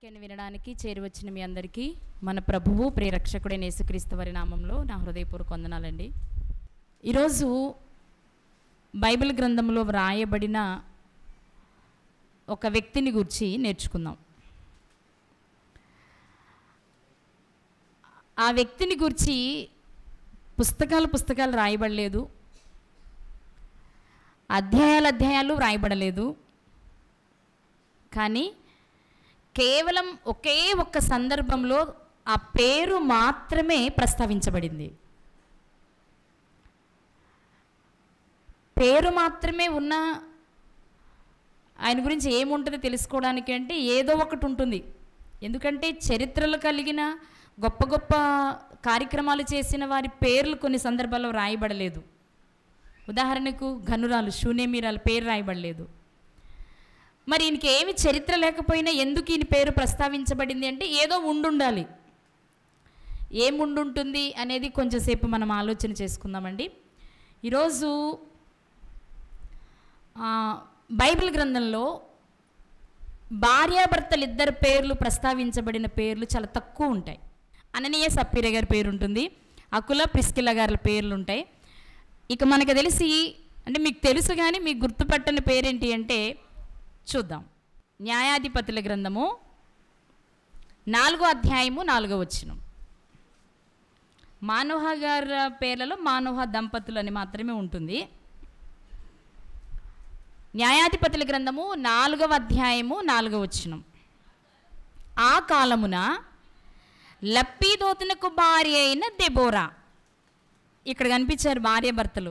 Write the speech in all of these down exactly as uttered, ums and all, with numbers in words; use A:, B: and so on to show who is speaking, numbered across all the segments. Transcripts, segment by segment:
A: వాక్యాన్ని వినడానికి చేరువచ్చిన మీ అందరికీ మన ప్రభువు ప్రియరక్షకుడైన యేసుక్రీస్తు వారి నామంలో నా హృదయపూర్వక వందనాలండి. ఈరోజు బైబిల్ గ్రంథంలో వ్రాయబడిన ఒక వ్యక్తిని గురించి నేర్చుకుందాం. ఆ వ్యక్తిని గురించి పుస్తకాలు పుస్తకాలు రాయబడలేదు, అధ్యాయాలు అధ్యాయాలు వ్రాయబడలేదు, కానీ కేవలం ఒకే ఒక్క సందర్భంలో ఆ పేరు మాత్రమే ప్రస్తావించబడింది. పేరు మాత్రమే ఉన్న ఆయన గురించి ఏముంటుందో తెలుసుకోవడానికి అంటే ఏదో ఒకటి ఉంటుంది. ఎందుకంటే చరిత్రలు కలిగిన గొప్ప గొప్ప కార్యక్రమాలు చేసిన వారి పేర్లు కొన్ని సందర్భాల్లో రాయబడలేదు. ఉదాహరణకు ఘనురాలు షూనేమీరాలు పేరు రాయబడలేదు. మరి ఈయనకి ఏమి చరిత్ర లేకపోయినా ఎందుకు ఈయన పేరు ప్రస్తావించబడింది అంటే ఏదో ఉండుండాలి. ఏముండుంటుంది అనేది కొంచెంసేపు మనం ఆలోచన చేసుకుందామండి. ఈరోజు బైబిల్ గ్రంథంలో భార్యాభర్తలు ఇద్దరు పేర్లు ప్రస్తావించబడిన పేర్లు చాలా తక్కువ ఉంటాయి. అననీయ సప్పీర గారి పేరు ఉంటుంది, అకుల ప్రిస్కిల్ల గారి పేర్లు ఉంటాయి. ఇక మనకు తెలిసి అంటే మీకు తెలుసు కానీ మీకు గుర్తుపట్టని పేరేంటి అంటే చూద్దాం. న్యాయాధిపతుల గ్రంథము నాలుగో అధ్యాయము నాలుగో వచనం. మానోహ గారి పేర్లలో మానోహ దంపతులు అని మాత్రమే ఉంటుంది. న్యాయాధిపతుల గ్రంథము నాలుగవ అధ్యాయము నాలుగో వచనం. ఆ కాలమున లప్పీదోతునకు భార్య అయిన దెబోరా. ఇక్కడ కనిపించారు భార్య భర్తలు.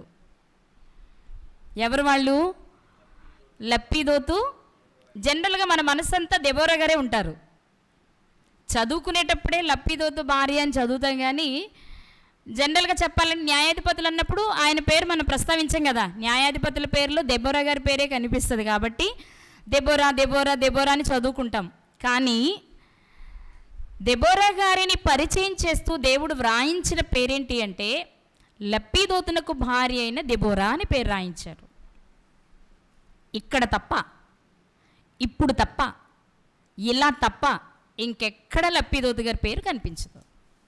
A: ఎవరు వాళ్ళు? లప్పీదోతు. జనరల్గా మన మనసంతా దెబోరా గారే ఉంటారు. చదువుకునేటప్పుడే లప్పీదోతు భార్య అని చదువుతాం, కానీ జనరల్గా చెప్పాలంటే న్యాయాధిపతులు అన్నప్పుడు ఆయన పేరు మనం ప్రస్తావించాం కదా. న్యాయాధిపతుల పేర్లో దెబోరా గారి పేరే కనిపిస్తుంది కాబట్టి దెబోరా దెబోరా దెబోరా అని చదువుకుంటాం. కానీ దెబోరా గారిని పరిచయం చేస్తూ దేవుడు వ్రాయించిన పేరేంటి అంటే లప్పీదోతునకు భార్య అయిన దెబోరా అని పేరు రాయించారు. ఇక్కడ తప్ప, ఇప్పుడు తప్ప, ఇలా తప్ప ఇంకెక్కడ లప్పీదోతు గారి పేరు కనిపించదు.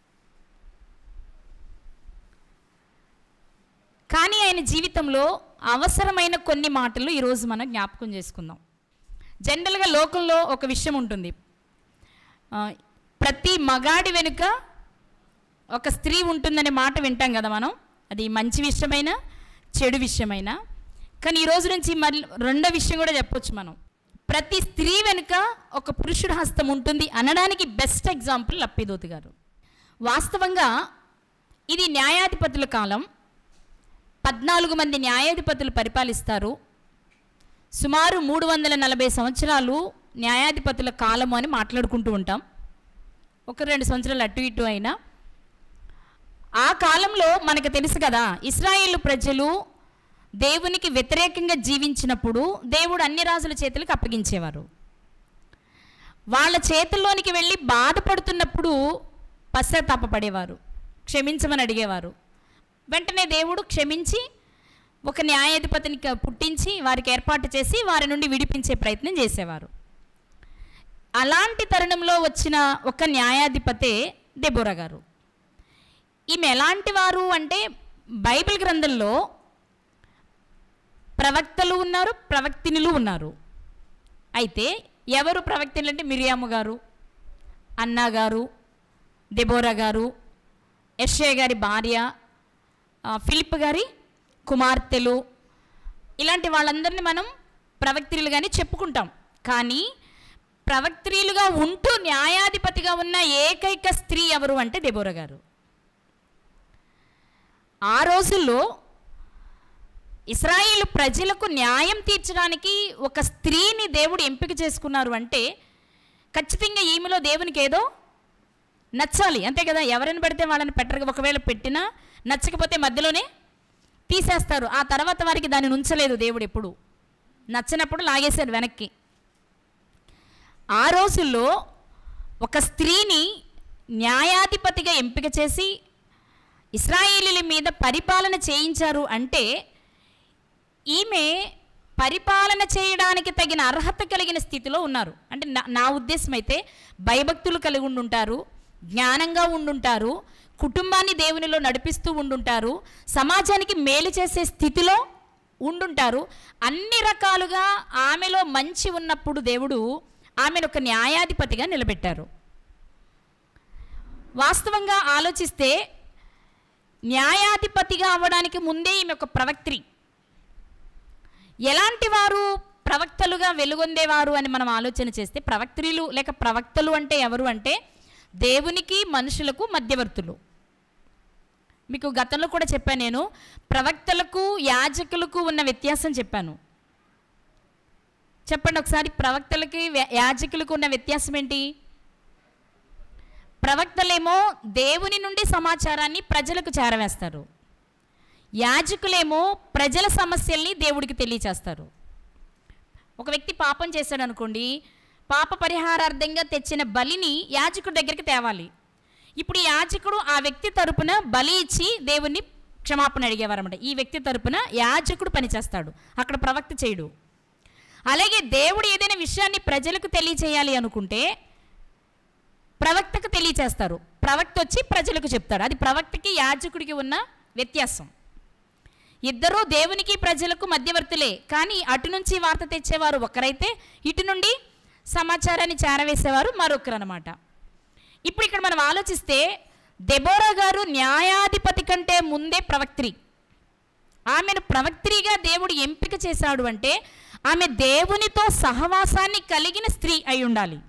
A: కానీ ఆయన జీవితంలో అవసరమైన కొన్ని మాటలు ఈరోజు మనం జ్ఞాపకం చేసుకుందాం. జనరల్గా లోకంలో ఒక విషయం ఉంటుంది, ప్రతి మగాడి వెనుక ఒక స్త్రీ ఉంటుందనే మాట వింటాం కదా మనం. అది మంచి విషయమైనా చెడు విషయమైనా. కానీ ఈ రోజు నుంచి మళ్ళీ రెండో విషయం కూడా చెప్పొచ్చు మనం. ప్రతి స్త్రీ వెనుక ఒక పురుషుడు హస్తం ఉంటుంది అనడానికి బెస్ట్ ఎగ్జాంపుల్ లప్పీదోతు గారు. వాస్తవంగా ఇది న్యాయాధిపతుల కాలం. పద్నాలుగు మంది న్యాయాధిపతులు పరిపాలిస్తారు. సుమారు మూడు వందల నలభై సంవత్సరాలు న్యాయాధిపతుల కాలము అని మాట్లాడుకుంటూ ఉంటాం. ఒక రెండు సంవత్సరాలు అటు ఇటు అయినా. ఆ కాలంలో మనకు తెలుసు కదా, ఇశ్రాయేలు ప్రజలు దేవునికి వ్యతిరేకంగా జీవించినప్పుడు దేవుడు అన్ని రాజుల చేతులకు అప్పగించేవారు. వాళ్ళ చేతుల్లోనికి వెళ్ళి బాధపడుతున్నప్పుడు పశ్చాత్తాపపడేవారు, క్షమించమని అడిగేవారు. వెంటనే దేవుడు క్షమించి ఒక న్యాయాధిపతిని పుట్టించి వారికి ఏర్పాటు చేసి వారి నుండి విడిపించే ప్రయత్నం చేసేవారు. అలాంటి తరుణంలో వచ్చిన ఒక న్యాయాధిపతే దెబోరా గారు. ఈమె ఎలాంటి వారు అంటే బైబిల్ గ్రంథంలో ప్రవక్తలు ఉన్నారు, ప్రవక్తినులు ఉన్నారు. అయితే ఎవరు ప్రవక్తినులు అంటే మిరియాము గారు, అన్నా గారు, దెబోరా గారు, యెషయా గారి భార్య, ఫిలిప్ గారి కుమార్తెలు, ఇలాంటి వాళ్ళందరినీ మనం ప్రవక్తినులుగానే చెప్పుకుంటాం. కానీ ప్రవక్త్రీలుగా ఉంటూ న్యాయాధిపతిగా ఉన్న ఏకైక స్త్రీ ఎవరు అంటే దెబోరా గారు. ఆ రోజుల్లో ఇశ్రాయేలు ప్రజలకు న్యాయం తీర్చడానికి ఒక స్త్రీని దేవుడు ఎంపిక చేసుకున్నారు అంటే ఖచ్చితంగా ఈమెలో దేవునికి ఏదో నచ్చాలి, అంతే కదా. ఎవరైనా పెడితే వాళ్ళని పెట్టరు. ఒకవేళ పెట్టినా నచ్చకపోతే మధ్యలోనే తీసేస్తారు. ఆ తర్వాత వారికి దాన్ని ఉంచలేదు దేవుడు. ఎప్పుడు నచ్చినప్పుడు లాగేశారు వెనక్కి. ఆ రోజుల్లో ఒక స్త్రీని న్యాయాధిపతిగా ఎంపిక చేసి ఇశ్రాయేలీల మీద పరిపాలన చేయించారు అంటే ఈమె పరిపాలన చేయడానికి తగిన అర్హత కలిగిన స్థితిలో ఉన్నారు. అంటే నా నా ఉద్దేశం అయితే భయభక్తులు కలిగి ఉండుంటారు, జ్ఞానంగా ఉండుంటారు, కుటుంబాన్ని దేవునిలో నడిపిస్తూ ఉండుంటారు, సమాజానికి మేలు చేసే స్థితిలో ఉండుంటారు. అన్ని రకాలుగా ఆమెలో మంచి ఉన్నప్పుడు దేవుడు ఆమెను ఒక న్యాయాధిపతిగా నిలబెట్టారు. వాస్తవంగా ఆలోచిస్తే న్యాయాధిపతిగా అవ్వడానికి ముందే ఈమె ఒక ప్రవక్త్రి. ఎలాంటి వారు ప్రవక్తలుగా వెలుగొందేవారు అని మనం ఆలోచన చేస్తే, ప్రవక్త్రులు లేక ప్రవక్తలు అంటే ఎవరు అంటే దేవునికి మనుషులకు మధ్యవర్తులు. మీకు గతంలో కూడా చెప్పాను, నేను ప్రవక్తలకు యాజకులకు ఉన్న వ్యత్యాసం చెప్పాను. చెప్పండి ఒకసారి, ప్రవక్తలకి యాజకులకు ఉన్న వ్యత్యాసం ఏంటి? ప్రవక్తలేమో దేవుని నుండి సమాచారాన్ని ప్రజలకు చేరవేస్తారు, యాజకులేమో ప్రజల సమస్యల్ని దేవుడికి తెలియచేస్తారు. ఒక వ్యక్తి పాపం చేశాడు అనుకోండి, పాప పరిహారార్థంగా తెచ్చిన బలిని యాజకుడి దగ్గరికి తేవాలి. ఇప్పుడు యాజకుడు ఆ వ్యక్తి తరపున బలి ఇచ్చి దేవుణ్ణి క్షమాపణ అడిగేవారు అన్నమాట. ఈ వ్యక్తి తరపున యాజకుడు పనిచేస్తాడు, అక్కడ ప్రవక్త చేయడు. అలాగే దేవుడు ఏదైనా విషయాన్ని ప్రజలకు తెలియచేయాలి అనుకుంటే ప్రవక్తకు తెలియచేస్తారు, ప్రవక్త వచ్చి ప్రజలకు చెప్తాడు. అది ప్రవక్తకి యాజకుడికి ఉన్న వ్యత్యాసం. ఇద్దరూ దేవునికి ప్రజలకు మధ్యవర్తులే, కానీ అటు నుంచి వార్త తెచ్చేవారు ఒకరైతే ఇటు నుండి సమాచారాన్ని చేరవేసేవారు మరొకరు అన్నమాట. ఇప్పుడు ఇక్కడ మనం ఆలోచిస్తే దెబోరా గారు న్యాయాధిపతి కంటే ముందే ప్రవక్త్రి. ఆమెను ప్రవక్త్రిగా దేవుడు ఎంపిక చేశాడు అంటే ఆమె దేవునితో సహవాసాన్ని కలిగిన స్త్రీ అయి ఉండాలి.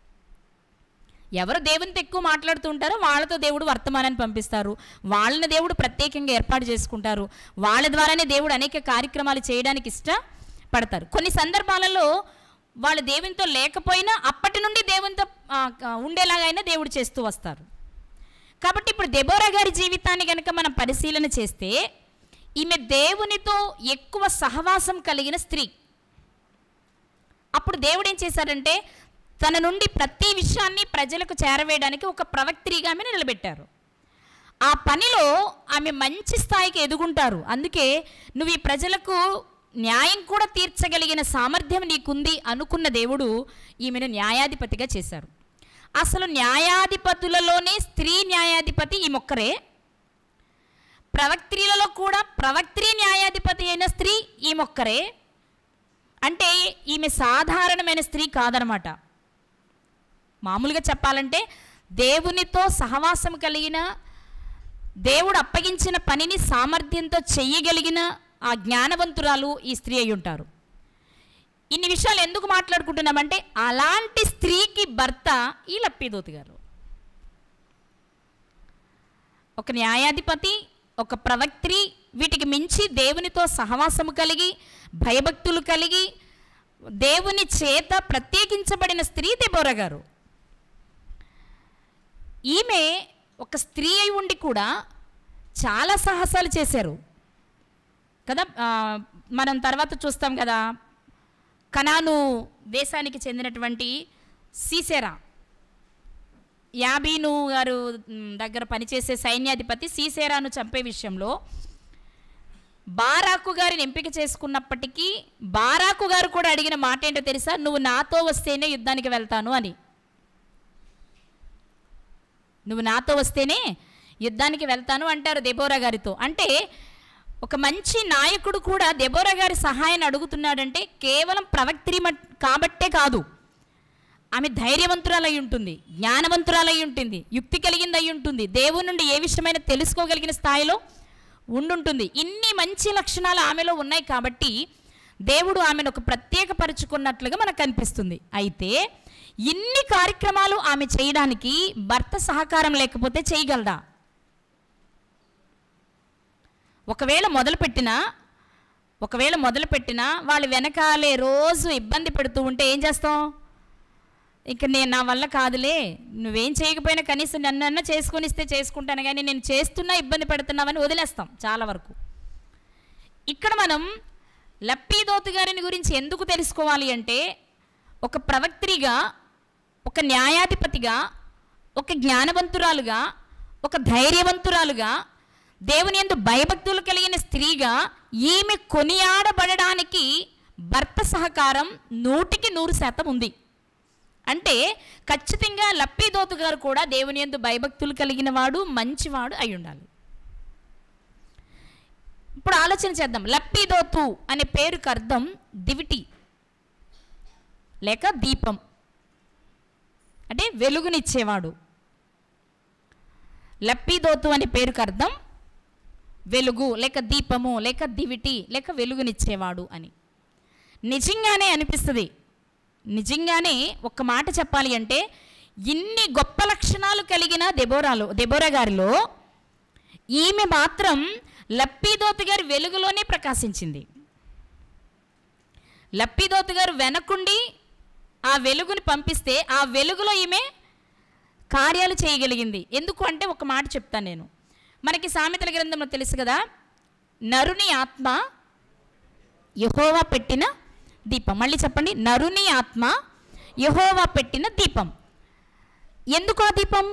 A: ఎవరు దేవునితో ఎక్కువ మాట్లాడుతూ ఉంటారో వాళ్ళతో దేవుడు వర్తమానాన్ని పంపిస్తారు, వాళ్ళని దేవుడు ప్రత్యేకంగా ఏర్పాటు చేసుకుంటారు, వాళ్ళ ద్వారానే దేవుడు అనేక కార్యక్రమాలు చేయడానికి ఇష్టపడతారు. కొన్ని సందర్భాలలో వాళ్ళు దేవునితో లేకపోయినా అప్పటి నుండి దేవునితో ఉండేలాగైనా దేవుడు చేస్తూ వస్తారు. కాబట్టి ఇప్పుడు దెబోరా గారి జీవితాన్ని కనుక మనం పరిశీలన చేస్తే ఈమె దేవునితో ఎక్కువ సహవాసం కలిగిన స్త్రీ. అప్పుడు దేవుడు ఏం చేశాడంటే తన నుండి ప్రతి విషయాన్ని ప్రజలకు చేరవేయడానికి ఒక ప్రవక్త్రిగా ఆమె నిలబెట్టారు. ఆ పనిలో ఆమె మంచి స్థాయికి ఎదుగుంటారు. అందుకే నువ్వు ఈ ప్రజలకు న్యాయం కూడా తీర్చగలిగిన సామర్థ్యం నీకుంది అనుకున్న దేవుడు ఈమెను న్యాయాధిపతిగా చేశారు. అసలు న్యాయాధిపతులలోనే స్త్రీ న్యాయాధిపతి ఈ మొక్కరే. ప్రవక్త్రిలలో కూడా ప్రవక్త్రి న్యాయాధిపతి అయిన స్త్రీ ఈ మొక్కరే. అంటే ఈమె సాధారణమైన స్త్రీ కాదనమాట. మామూలుగా చెప్పాలంటే దేవునితో సహవాసం కలిగిన, దేవుడు అప్పగించిన పనిని సామర్థ్యంతో చెయ్యగలిగిన ఆ జ్ఞానవంతురాలు ఈ స్త్రీ అయి ఉంటారు. ఇన్ని విషయాలు ఎందుకు మాట్లాడుకుంటున్నామంటే అలాంటి స్త్రీకి భర్త ఈ లప్పీదోతు గారు. ఒక న్యాయాధిపతి, ఒక ప్రవక్త్రి, వీటికి మించి దేవునితో సహవాసము కలిగి భయభక్తులు కలిగి దేవుని చేత ప్రత్యేకించబడిన స్త్రీ దెబోరా గారు. ఈమె ఒక స్త్రీ అయి ఉండి కూడా చాలా సాహసాలు చేశారు కదా. మనం తర్వాత చూస్తాం కదా, కనాను దేశానికి చెందినటువంటి సీసెరా, యాబీను గారు దగ్గర పనిచేసే సైన్యాధిపతి సీసెరాను చంపే విషయంలో బారాకు గారిని ఎంపిక చేసుకున్నప్పటికీ బారాకు గారు కూడా అడిగిన మాట ఏంటో తెలుసా? నువ్వు నాతో వస్తేనే యుద్ధానికి వెళ్తాను అని. నువ్వు నాతో వస్తేనే యుద్ధానికి వెళ్తాను అంటారు దెబోరా గారితో. అంటే ఒక మంచి నాయకుడు కూడా దెబోరా గారి సహాయాన్ని అడుగుతున్నాడంటే కేవలం ప్రవక్త్రి కాబట్టే కాదు, ఆమె ధైర్యవంతురాలై ఉంటుంది, జ్ఞానవంతురాలై ఉంటుంది, యుక్తి కలిగింది అయి ఉంటుంది, దేవుని నుండి ఏ విషయమైనా తెలుసుకోగలిగిన స్థాయిలో ఉండుంటుంది. ఇన్ని మంచి లక్షణాలు ఆమెలో ఉన్నాయి కాబట్టి దేవుడు ఆమెను ఒక ప్రత్యేకపరుచుకున్నట్లుగా మనకు కనిపిస్తుంది. అయితే ఇన్ని కార్యక్రమాలు ఆమె చేయడానికి భర్త సహకారం లేకపోతే చేయగలదా? ఒకవేళ మొదలుపెట్టినా ఒకవేళ మొదలుపెట్టినా వాళ్ళు వెనకాలే రోజు ఇబ్బంది పెడుతూ ఉంటే ఏం చేస్తాం? ఇక నేను నా వల్ల కాదులే, నువ్వేం చేయకపోయినా కనీసం నన్నన్నా చేసుకొని ఇస్తే చేసుకుంటాను, కానీ నేను చేస్తున్నా ఇబ్బంది పెడుతున్నావని వదిలేస్తాం చాలా వరకు. ఇక్కడ మనం లప్పీదోతు గారిని గురించి ఎందుకు తెలుసుకోవాలి అంటే ఒక ప్రవక్త్రిగా, ఒక న్యాయాధిపతిగా, ఒక జ్ఞానవంతురాలుగా, ఒక ధైర్యవంతురాలుగా, దేవుని యందు భయభక్తులు కలిగిన స్త్రీగా ఈమె కొనియాడబడడానికి భర్త సహకారం నూటికి నూరు శాతం ఉంది. అంటే ఖచ్చితంగా లప్పీదోతు గారు కూడా దేవుని యందు భయభక్తులు కలిగిన వాడు, మంచివాడు అయి ఉండాలి. ఇప్పుడు ఆలోచన చేద్దాం. లప్పీదోతు అనే పేరుకు అర్థం దివిటి లేక దీపం, అంటే వెలుగునిచ్చేవాడు. లప్పీదోతు అనే పేరుకు అర్థం వెలుగు లేక దీపము లేక దివిటి లేక వెలుగునిచ్చేవాడు అని. నిజంగానే అనిపిస్తుంది. నిజంగానే ఒక్క మాట చెప్పాలి అంటే ఇన్ని గొప్ప లక్షణాలు కలిగిన దెబోరాలో దెబోరా గారిలో ఈమె మాత్రం లప్పీదోతు గారి వెలుగులోనే ప్రకాశించింది. లప్పీదోతు గారు వెనకుండి ఆ వెలుగుని పంపిస్తే ఆ వెలుగులో ఈమె కార్యాలు చేయగలిగింది. ఎందుకు అంటే ఒక మాట చెప్తాను నేను. మనకి సామెతల గ్రంథంలో తెలుసు కదా, నరుని ఆత్మ యెహోవా పెట్టిన దీపం. మళ్ళీ చెప్పండి, నరుని ఆత్మ యెహోవా పెట్టిన దీపం. ఎందుకు ఆ దీపం?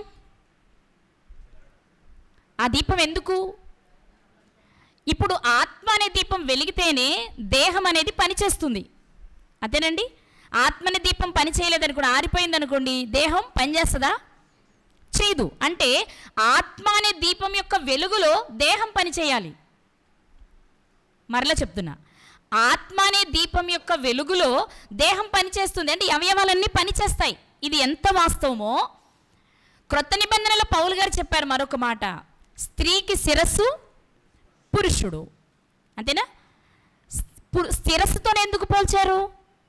A: ఆ దీపం ఎందుకు? ఇప్పుడు ఆత్మ అనే దీపం వెలిగితేనే దేహం అనేది పనిచేస్తుంది. అంతేనండి. ఆత్మని దీపం పని చేయలేదనుకోండి, ఆరిపోయింది అనుకోండి, దేహం పనిచేస్తుందా? చేయదు. అంటే ఆత్మ అనే దీపం యొక్క వెలుగులో దేహం పని చేయాలి. మరలా చెప్తున్నా, ఆత్మ అనే దీపం యొక్క వెలుగులో దేహం పనిచేస్తుంది, అంటే అవయవాలన్నీ పనిచేస్తాయి. ఇది ఎంత వాస్తవమో క్రొత్త నిబంధనలో పౌలు గారు చెప్పారు మరొక మాట, స్త్రీకి శిరస్సు పురుషుడు. అంతేనా? శిరస్సుతోనే ఎందుకు పోల్చారు?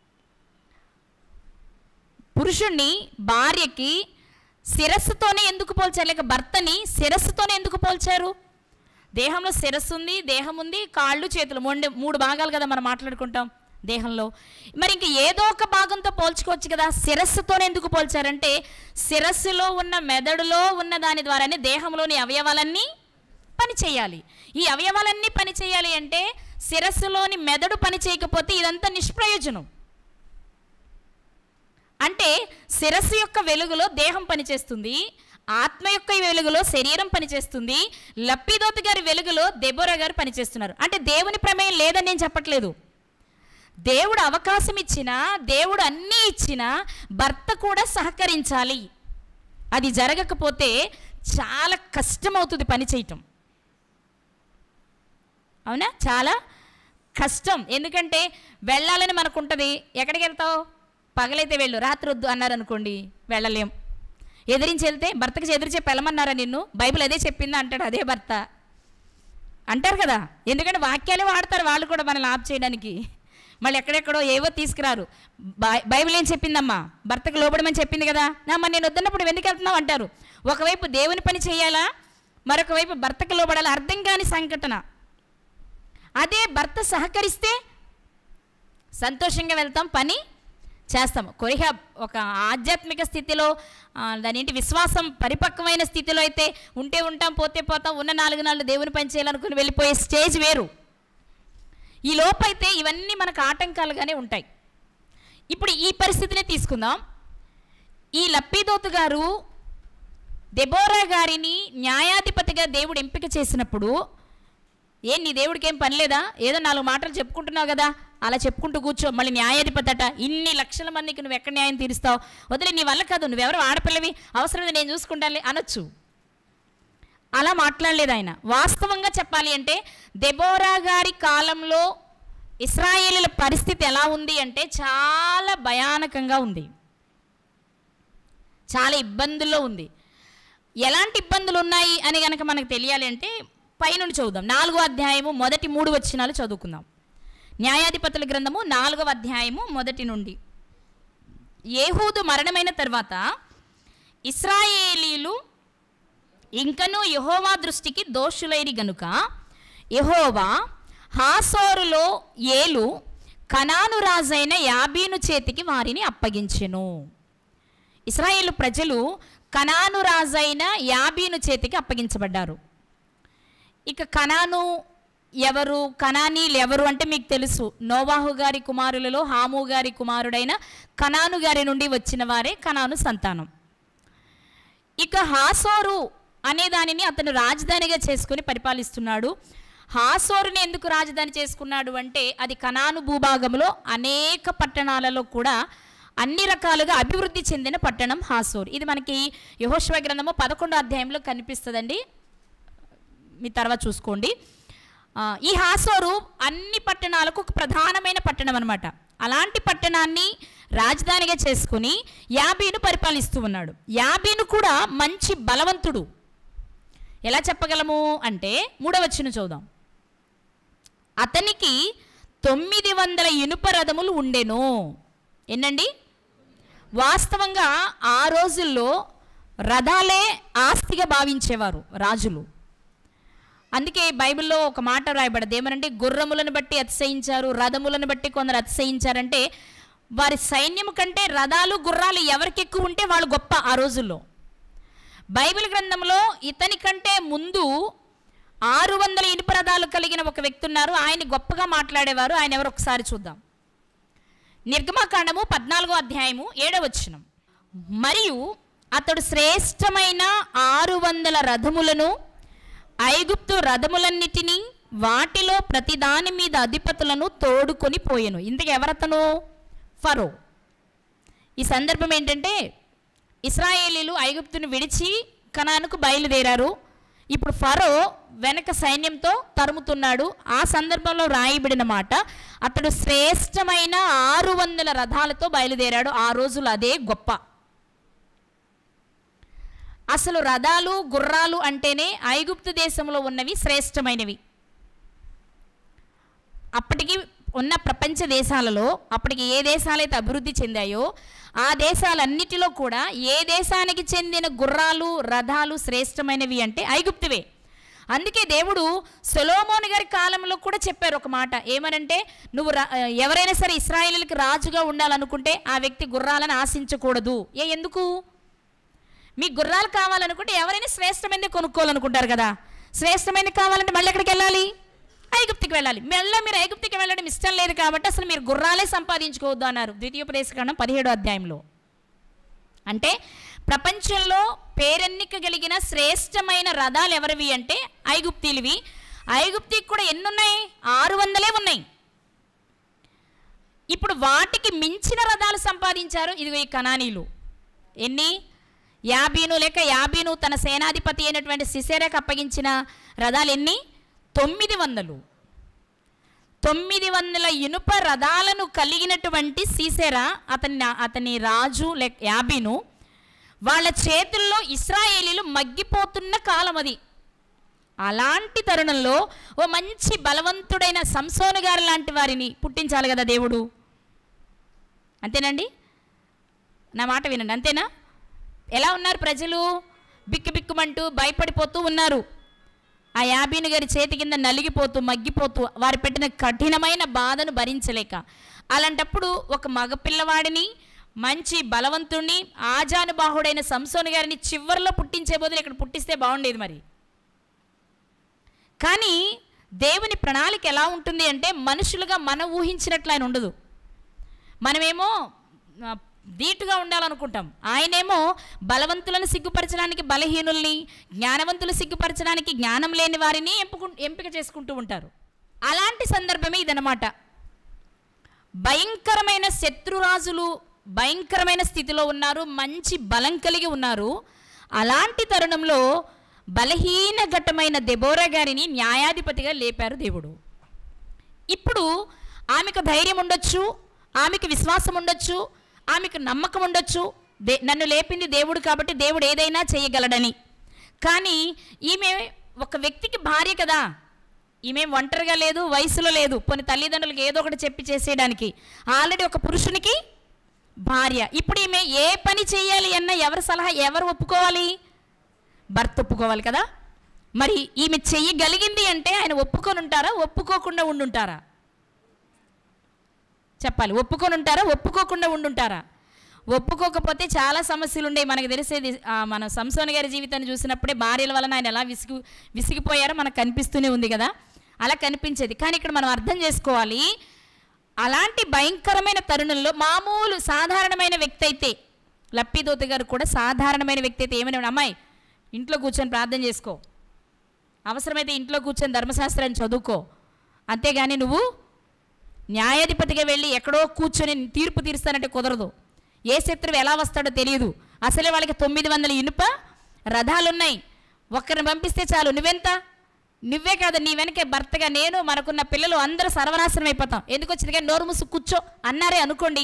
A: పురుషుణ్ణి భార్యకి శిరస్సుతోనే ఎందుకు పోల్చారు? లేక భర్తని శిరస్సుతోనే ఎందుకు పోల్చారు? దేహంలో శిరస్సు ఉంది, దేహం ఉంది, కాళ్ళు చేతులు, మొండె మూడు భాగాలు కదా మనం మాట్లాడుకుంటాం దేహంలో. మరి ఇంక ఏదో ఒక భాగంతో పోల్చుకోవచ్చు కదా. శిరస్సుతోనే ఎందుకు పోల్చారంటే శిరస్సులో ఉన్న మెదడులో ఉన్న దాని ద్వారానే దేహంలోని అవయవాలన్నీ పని చేయాలి. ఈ అవయవాలన్నీ పని చేయాలి అంటే శిరస్సులోని మెదడు పని చేయకపోతే ఇదంతా నిష్ప్రయోజనం. అంటే శిరస్సు యొక్క వెలుగులో దేహం పనిచేస్తుంది, ఆత్మ యొక్క వెలుగులో శరీరం పనిచేస్తుంది, లప్పీదోతు గారి వెలుగులో దెబోరా గారు పనిచేస్తున్నారు. అంటే దేవుని ప్రమేయం లేదని నేను చెప్పట్లేదు. దేవుడు అవకాశం ఇచ్చినా, దేవుడు అన్నీ ఇచ్చినా భర్త కూడా సహకరించాలి. అది జరగకపోతే చాలా కష్టమవుతుంది పని చేయటం. అవునా? చాలా కష్టం. ఎందుకంటే వెళ్ళాలని మనకు ఉంటుంది. ఎక్కడికి వెళ్తావు? పగలైతే వెళ్ళు, రాత్రి వద్దు అన్నారు అనుకోండి, వెళ్ళలేం. ఎదిరించి వెళ్తే భర్తకి ఎదురు చెప్పి వెళ్ళమన్నారా నిన్ను, బైబిల్ అదే చెప్పిందా అంటాడు అదే భర్త. అంటారు కదా, ఎందుకంటే వాక్యాలే వాడతారు వాళ్ళు కూడా మనల్ని ఆప్ చేయడానికి. మళ్ళీ ఎక్కడెక్కడో ఏవో తీసుకురారు. బైబిల్ ఏం చెప్పిందమ్మా, భర్తకు లోబడమని చెప్పింది కదా, మరి నేను వద్దన్నప్పుడు ఎందుకు వెళ్తున్నావు అంటారు. ఒకవైపు దేవుని పని చేయాలా, మరొక వైపు భర్తకు లోబడాలి. అర్థం కాని సంఘటన. అదే భర్త సహకరిస్తే సంతోషంగా వెళ్తాం, పని చేస్తాం. కొరిహ ఒక ఆధ్యాత్మిక స్థితిలో, దాని విశ్వాసం పరిపక్వమైన స్థితిలో అయితే ఉంటే ఉంటాం, పోతే పోతాం, ఉన్న నాలుగు నాలుగు దేవుని పని చేయాలనుకుని వెళ్ళిపోయే స్టేజ్ వేరు. ఈ లోపైతే ఇవన్నీ మనకు ఆటంకాలుగానే ఉంటాయి. ఇప్పుడు ఈ పరిస్థితిని తీసుకుందాం. ఈ లప్పీదోతు గారు దెబోరా గారిని న్యాయాధిపతిగా దేవుడు ఎంపిక చేసినప్పుడు, ఏ నీ దేవుడికి ఏం పని లేదా, ఏదో నాలుగు మాటలు చెప్పుకుంటున్నావు కదా, అలా చెప్పుకుంటూ కూర్చో, మళ్ళీ న్యాయాధిపతి అట, ఇన్ని లక్షల మందికి నువ్వు ఎక్కడ న్యాయం తీరుస్తావు, వదిలే నీ వల్ల కాదు, నువ్వెవరు ఆడపిల్లవి, అవసరమైతే నేను చూసుకుంటాను అనొచ్చు. అలా మాట్లాడలేదు ఆయన. వాస్తవంగా చెప్పాలి అంటే దెబోరా గారి కాలంలో ఇశ్రాయేలీల పరిస్థితి ఎలా ఉంది అంటే చాలా భయానకంగా ఉంది, చాలా ఇబ్బందుల్లో ఉంది. ఎలాంటి ఇబ్బందులు ఉన్నాయి అని కనుక మనకు తెలియాలి అంటే పైనుండి చదువుదాం. నాలుగో అధ్యాయము మొదటి మూడు వచనాలు చదువుకుందాం. న్యాయాధిపతుల గ్రంథము నాలుగవ అధ్యాయము మొదటి నుండి. ఏహూదు మరణమైన తర్వాత ఇశ్రాయేలీలు ఇంకనూ యెహోవా దృష్టికి దోషులైరి గనుక యెహోవా హాసోరులో ఏలు కనాను రాజైన యాబీను చేతికి వారిని అప్పగించెను. ఇశ్రాయేలు ప్రజలు కనాను రాజైన యాబీను చేతికి అప్పగించబడ్డారు. ఇక కనాను ఎవరు, కనానీలు ఎవరు అంటే మీకు తెలుసు. నోవాహు గారి కుమారులలో హాము గారి కుమారుడైన కనాను గారి నుండి వచ్చిన వారే కనాను సంతానం. ఇక హాసోరు అనే దానిని అతను రాజధానిగా చేసుకుని పరిపాలిస్తున్నాడు. హాసోరుని ఎందుకు రాజధాని చేసుకున్నాడు అంటే అది కనాను భూభాగంలో అనేక పట్టణాలలో కూడా అన్ని రకాలుగా అభివృద్ధి చెందిన పట్టణం హాసోర్. ఇది మనకి యెహోషువ గ్రంథము పదకొండో అధ్యాయంలో కనిపిస్తుందండి, మీ తర్వాత చూసుకోండి. ఈ హాసోరు అన్ని పట్టణాలకు ఒక ప్రధానమైన పట్టణం అనమాట. అలాంటి పట్టణాన్ని రాజధానిగా చేసుకుని యాబీను పరిపాలిస్తూ ఉన్నాడు. యాబీను కూడా మంచి బలవంతుడు. ఎలా చెప్పగలము అంటే మూడవ వచనం చూద్దాం. అతనికి తొమ్మిది వందల ఇనుప రథములు ఉండెను. ఎన్నండి? వాస్తవంగా ఆ రోజుల్లో రథాలే ఆస్తిగా భావించేవారు రాజులు. అందుకే బైబిల్లో ఒక మాట రాయబడదు, ఏమనంటే గుర్రములను బట్టి అతిశయించారు, రథములను బట్టి కొందరు అతిశయించారంటే వారి సైన్యము కంటే రథాలు గుర్రాలు ఎవరికి ఎక్కువ ఉంటే వాళ్ళు గొప్ప ఆ రోజుల్లో. బైబిల్ గ్రంథంలో ఇతని కంటే ముందు ఆరు వందల ఇనుప రథాలు కలిగిన ఒక వ్యక్తి ఉన్నారు. ఆయన గొప్పగా మాట్లాడేవారు. ఆయన ఎవరు ఒకసారి చూద్దాం. నిర్గమకాండము పద్నాలుగో అధ్యాయము ఏడవ వచనం. మరియు అతడు శ్రేష్టమైన ఆరు వందల రథములను ఐగుప్తు రథములన్నిటినీ వాటిలో ప్రతిదాని మీద అధిపతులను తోడుకొని పోయెను. ఇంతకు ఎవరతను? ఫరో. ఈ సందర్భం ఏంటంటే ఇశ్రాయేలీలు ఐగుప్తును విడిచి కనానుకు బయలుదేరారు. ఇప్పుడు ఫరో వెనక సైన్యంతో తరుముతున్నాడు. ఆ సందర్భంలో రాయబడిన మాట, అతడు శ్రేష్టమైన ఆరు వందల రథాలతో బయలుదేరాడు. ఆ రోజులు అదే గొప్ప. అసలు రథాలు గుర్రాలు అంటేనే ఐగుప్తు దేశంలో ఉన్నవి శ్రేష్టమైనవి. అప్పటికి ఉన్న ప్రపంచ దేశాలలో అప్పటికి ఏ దేశాలైతే అభివృద్ధి చెందాయో ఆ దేశాలన్నిటిలో కూడా ఏ దేశానికి చెందిన గుర్రాలు రథాలు శ్రేష్టమైనవి అంటే ఐగుప్తువే. అందుకే దేవుడు సొలొమోను గారి కాలంలో కూడా చెప్పారు ఒక మాట, ఏమనంటే నువ్వు ఎవరైనా సరే ఇశ్రాయేలుకి రాజుగా ఉండాలనుకుంటే ఆ వ్యక్తి గుర్రాలను ఆశించకూడదు. ఏ ఎందుకు? మీకు గుర్రాలు కావాలనుకుంటే ఎవరైనా శ్రేష్టమైనది కొనుక్కోవాలనుకుంటారు కదా. శ్రేష్టమైనది కావాలంటే మళ్ళీ ఎక్కడికి వెళ్ళాలి? ఐగుప్తికి వెళ్ళాలి. మళ్ళీ మీరు ఐగుప్తికి వెళ్ళడం ఇష్టం లేదు కాబట్టి అసలు మీరు గుర్రాలే సంపాదించుకోవద్దు అన్నారు ద్వితీయోపదేశకాండం పదిహేడో అధ్యాయంలో. అంటే ప్రపంచంలో పేరెన్నికగలిగిన శ్రేష్టమైన రథాలు ఎవరివి అంటే ఐగుప్తీలవి. ఐగుప్తికి కూడా ఎన్ని ఉన్నాయి? ఆరు వందలే ఉన్నాయి. ఇప్పుడు వాటికి మించిన రథాలు సంపాదించారు ఇదిగో ఈ కనానీలు. ఎన్ని? యాబీను లేక యాబీను తన సేనాధిపతి అయినటువంటి సిసెరాకు అప్పగించిన రథాలు ఎన్ని? తొమ్మిది వందలు. తొమ్మిది వందల ఇనుప రథాలను కలిగినటువంటి సిసెరా అతని అతని రాజు లేక యాబీను వాళ్ళ చేతుల్లో ఇశ్రాయేలీలు మగ్గిపోతున్న కాలం అది. అలాంటి తరుణంలో ఓ మంచి బలవంతుడైన సంసోను గారు లాంటి వారిని పుట్టించాలి కదా దేవుడు. అంతేనండి? నా మాట వినండి, అంతేనా? ఎలా ఉన్నారు ప్రజలు? బిక్కు బిక్కుమంటూ భయపడిపోతూ ఉన్నారు. ఆ యాబీను గారి చేతి కింద నలిగిపోతూ మగ్గిపోతూ వారు పెట్టిన కఠినమైన బాధను భరించలేక, అలాంటప్పుడు ఒక మగపిల్లవాడిని మంచి బలవంతుణ్ణి ఆజానుబాహుడైన సంసోను గారిని చివరిలో పుట్టించే బదులు ఇక్కడ పుట్టిస్తే బాగుండేది మరి. కానీ దేవుని ప్రణాళిక ఎలా ఉంటుంది అంటే మనుషులుగా మనం ఊహించినట్లు ఆయన ఉండదు. మనమేమో ధీటుగా ఉండాలనుకుంటాం, ఆయనేమో బలవంతులను సిగ్గుపరచడానికి బలహీనుల్ని, జ్ఞానవంతులు సిగ్గుపరచడానికి జ్ఞానం లేని వారిని ఎంపుకు ఎంపిక చేసుకుంటూ ఉంటారు. అలాంటి సందర్భమే ఇదన్నమాట. భయంకరమైన శత్రురాజులు భయంకరమైన స్థితిలో ఉన్నారు, మంచి బలం కలిగి ఉన్నారు. అలాంటి తరుణంలో బలహీన ఘట్టమైన దెబోరా గారిని న్యాయాధిపతిగా లేపారు దేవుడు. ఇప్పుడు ఆమెకు ధైర్యం ఉండొచ్చు, ఆమెకు విశ్వాసం ఉండొచ్చు, ఆమెకు నమ్మకం ఉండొచ్చు, దే నన్ను లేపింది దేవుడు కాబట్టి దేవుడు ఏదైనా చేయగలడని. కానీ ఈమె ఒక వ్యక్తికి భార్య కదా, ఈమె ఒంటరిగా లేదు, వయసులో లేదు, కొన్ని తల్లిదండ్రులకు ఏదో ఒకటి చెప్పి చేసేయడానికి. ఆల్రెడీ ఒక పురుషునికి భార్య. ఇప్పుడు ఈమె ఏ పని చేయాలి అన్న ఎవరి సలహా ఎవరు ఒప్పుకోవాలి? భర్త ఒప్పుకోవాలి కదా. మరి ఈమె చెయ్యగలిగింది అంటే ఆయన ఒప్పుకొని ఉంటారా, ఒప్పుకోకుండా ఉండుంటారా? చెప్పాలి. ఒప్పుకొని ఉంటారా, ఒప్పుకోకుండా ఉండుంటారా? ఒప్పుకోకపోతే చాలా సమస్యలు ఉండేవి. మనకు తెలిసేది మన సంసోను గారి జీవితాన్ని చూసినప్పుడే భార్యల వలన ఆయన ఎలా విసిగి విసిగిపోయారో మనకు కనిపిస్తూనే ఉంది కదా, అలా కనిపించేది. కానీ ఇక్కడ మనం అర్థం చేసుకోవాలి, అలాంటి భయంకరమైన తరుణంలో మామూలు సాధారణమైన వ్యక్తి అయితే, లప్పిదోత గారు కూడా సాధారణమైన వ్యక్తి అయితే ఏమైనా, అమ్మాయి ఇంట్లో కూర్చొని ప్రార్థన చేసుకో, అవసరమైతే ఇంట్లో కూర్చొని ధర్మశాస్త్రాన్ని చదువుకో, అంతేగాని నువ్వు న్యాయాధిపతిగా వెళ్ళి ఎక్కడో కూర్చొని తీర్పు తీరుస్తానంటే కుదరదు. ఏ శత్రువు ఎలా వస్తాడో తెలియదు. అసలే వాళ్ళకి తొమ్మిది వందల ఇనుప రథాలున్నాయి. ఒక్కరిని పంపిస్తే చాలు, నువ్వెంత? నువ్వే కాదు, నీ వెనకే భర్తగా నేను, మనకున్న పిల్లలు అందరూ సర్వనాశనం అయిపోతాం. ఎందుకు వచ్చింది కానీ నోరు మూసు కూర్చో అన్నారే అనుకోండి.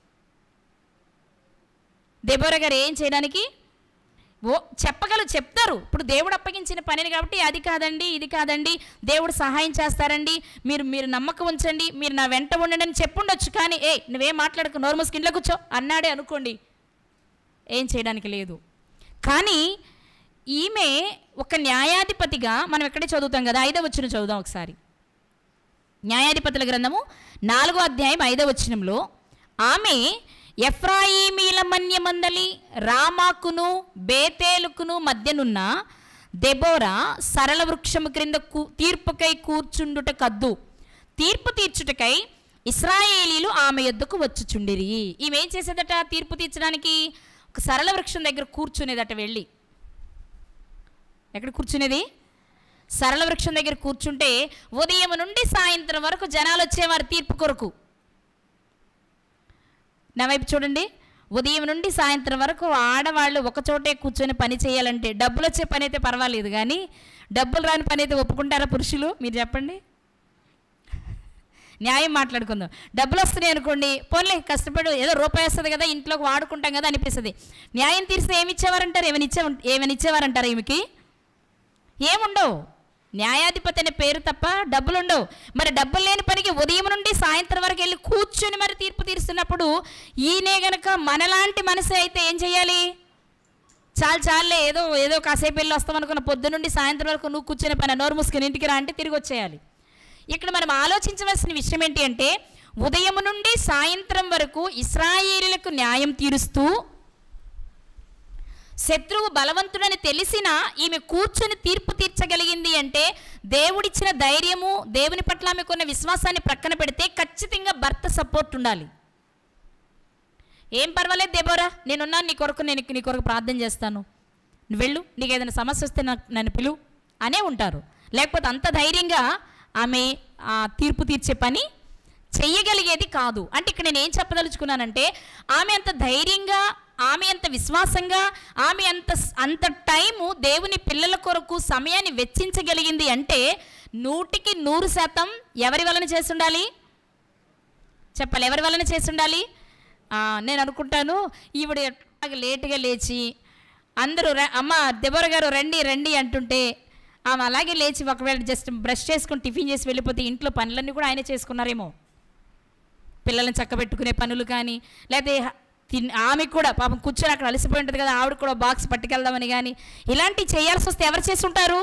A: దెబోరా గారు ఏం చేయడానికి ఓ చెప్పగలరు, చెప్తారు. ఇప్పుడు దేవుడు అప్పగించిన పనిని కాబట్టి అది కాదండి ఇది కాదండి, దేవుడు సహాయం చేస్తారండి, మీరు మీరు నమ్మకం ఉంచండి, మీరు నా వెంట ఉండండి అని చెప్పుండొచ్చు. కానీ ఏ నువ్వేం మాట్లాడకు, నోరు మూసుకు ఇంట్లో కూర్చో అన్నాడే అనుకోండి, ఏం చేయడానికి లేదు. కానీ ఈమె ఒక న్యాయాధిపతిగా మనం ఎక్కడే చదువుతాం కదా, ఐదవ వచనం చదువుదాం ఒకసారి. న్యాయాధిపతుల గ్రంథము నాలుగో అధ్యాయం ఐదవ వచనంలో, ఆమె ఎఫ్రాయిమీల మన్యమందలి రామాకును బేతేలుకును మధ్యనున్న దెబోరా సరళ వృక్షము క్రింద కూ తీర్పుకై కూర్చుండుట కద్దు, తీర్పు తీర్చుటకై ఇశ్రాయేలీలు ఆమె యొద్దకు వచ్చుచుండిరి. ఈమె ఏం చేసేదట? తీర్పు తీర్చడానికి ఒక సరళ వృక్షం దగ్గర కూర్చునేదట. వెళ్ళి ఎక్కడ కూర్చునేది? సరళ వృక్షం దగ్గర కూర్చుంటే ఉదయం నుండి సాయంత్రం వరకు జనాలు వచ్చేవారు తీర్పు కొరకు. నా వైపు చూడండి, ఉదయం నుండి సాయంత్రం వరకు ఆడవాళ్ళు ఒకచోటే కూర్చొని పని చేయాలంటే, డబ్బులు వచ్చే పని అయితే పర్వాలేదు కానీ డబ్బులు రాని పని అయితే ఒప్పుకుంటారా పురుషులు? మీరు చెప్పండి. న్యాయం మాట్లాడుకుందాం. డబ్బులు వస్తున్నాయి అనుకోండి, పోన్లే కష్టపడు, ఏదో రూపాయి వస్తుంది కదా ఇంట్లోకి వాడుకుంటాం కదా అనిపిస్తుంది. న్యాయం తీరిస్తే ఏమి ఇచ్చేవారంటారు? ఏమని ఇచ్చే ఏమని ఇచ్చేవారంటారు? ఈమెకి ఏముండవు, న్యాయాధిపతి అనే పేరు తప్ప డబ్బులు ఉండవు. మరి డబ్బులు లేని పనికి ఉదయం నుండి సాయంత్రం వరకు వెళ్ళి కూర్చొని మరి తీర్పు తీరుస్తున్నప్పుడు ఈయనే గనక మనలాంటి మనసు అయితే ఏం చేయాలి? చాలు చాలులే, ఏదో ఏదో కాసేపు వెళ్ళి వస్తాం అనుకున్న, పొద్దు నుండి సాయంత్రం వరకు నువ్వు కూర్చొని పని, నోరు మూసుకొని ఇంటికి రా అంటే తిరిగి వచ్చేయాలి. ఇక్కడ మనం ఆలోచించవలసిన విషయం ఏంటి అంటే, ఉదయం నుండి సాయంత్రం వరకు ఇశ్రాయేలీయులకు న్యాయం తీరుస్తూ శత్రువు బలవంతుడని తెలిసినా ఈమె కూర్చొని తీర్పు తీర్చగలిగింది అంటే దేవుడిచ్చిన ధైర్యము, దేవుని పట్ల ఆమెకున్న విశ్వాసాన్ని ప్రక్కన పెడితే ఖచ్చితంగా భర్త సపోర్ట్ ఉండాలి. ఏం పర్వాలేదు దెబోరా, నేనున్నాను నీ కొరకు, నేను నీ కొరకు ప్రార్థన చేస్తాను, నువ్వు వెళ్ళు, నీకు ఏదైనా సమస్య వస్తే నాకు నన్ను పిలువు అనే ఉంటారు. లేకపోతే అంత ధైర్యంగా ఆమె తీర్పు తీర్చే పని చెయ్యగలిగేది కాదు. అంటే ఇక్కడ నేను ఏం చెప్పదలుచుకున్నానంటే, ఆమె అంత ధైర్యంగా, ఆమె అంత విశ్వాసంగా, ఆమె అంత అంత టైము దేవుని పిల్లల కొరకు సమయాన్ని వెచ్చించగలిగింది అంటే నూటికి నూరు శాతం ఎవరి వలన చేసి ఉండాలి? చెప్పాలి, ఎవరి వలన చేసి ఉండాలి? నేను అనుకుంటాను ఈవిడ లేటుగా లేచి అందరూ అమ్మ దెబోరా గారు రండి రండి అంటుంటే ఆమె అలాగే లేచి ఒకవేళ జస్ట్ బ్రష్ చేసుకుని టిఫిన్ చేసి వెళ్ళిపోతే ఇంట్లో పనులన్నీ కూడా ఆయన చేసుకున్నారేమో. పిల్లల్ని చక్కబెట్టుకునే పనులు కానీ, లేకపోతే తిన్ ఆమెకు కూడా పాపం కూర్చొని అక్కడ అలసిపోయి ఉంటుంది కదా, ఆవిడ కూడా బాక్స్ పట్టుకెళ్దామని కానీ ఇలాంటివి చేయాల్సి వస్తే ఎవరు చేసి ఉంటారు?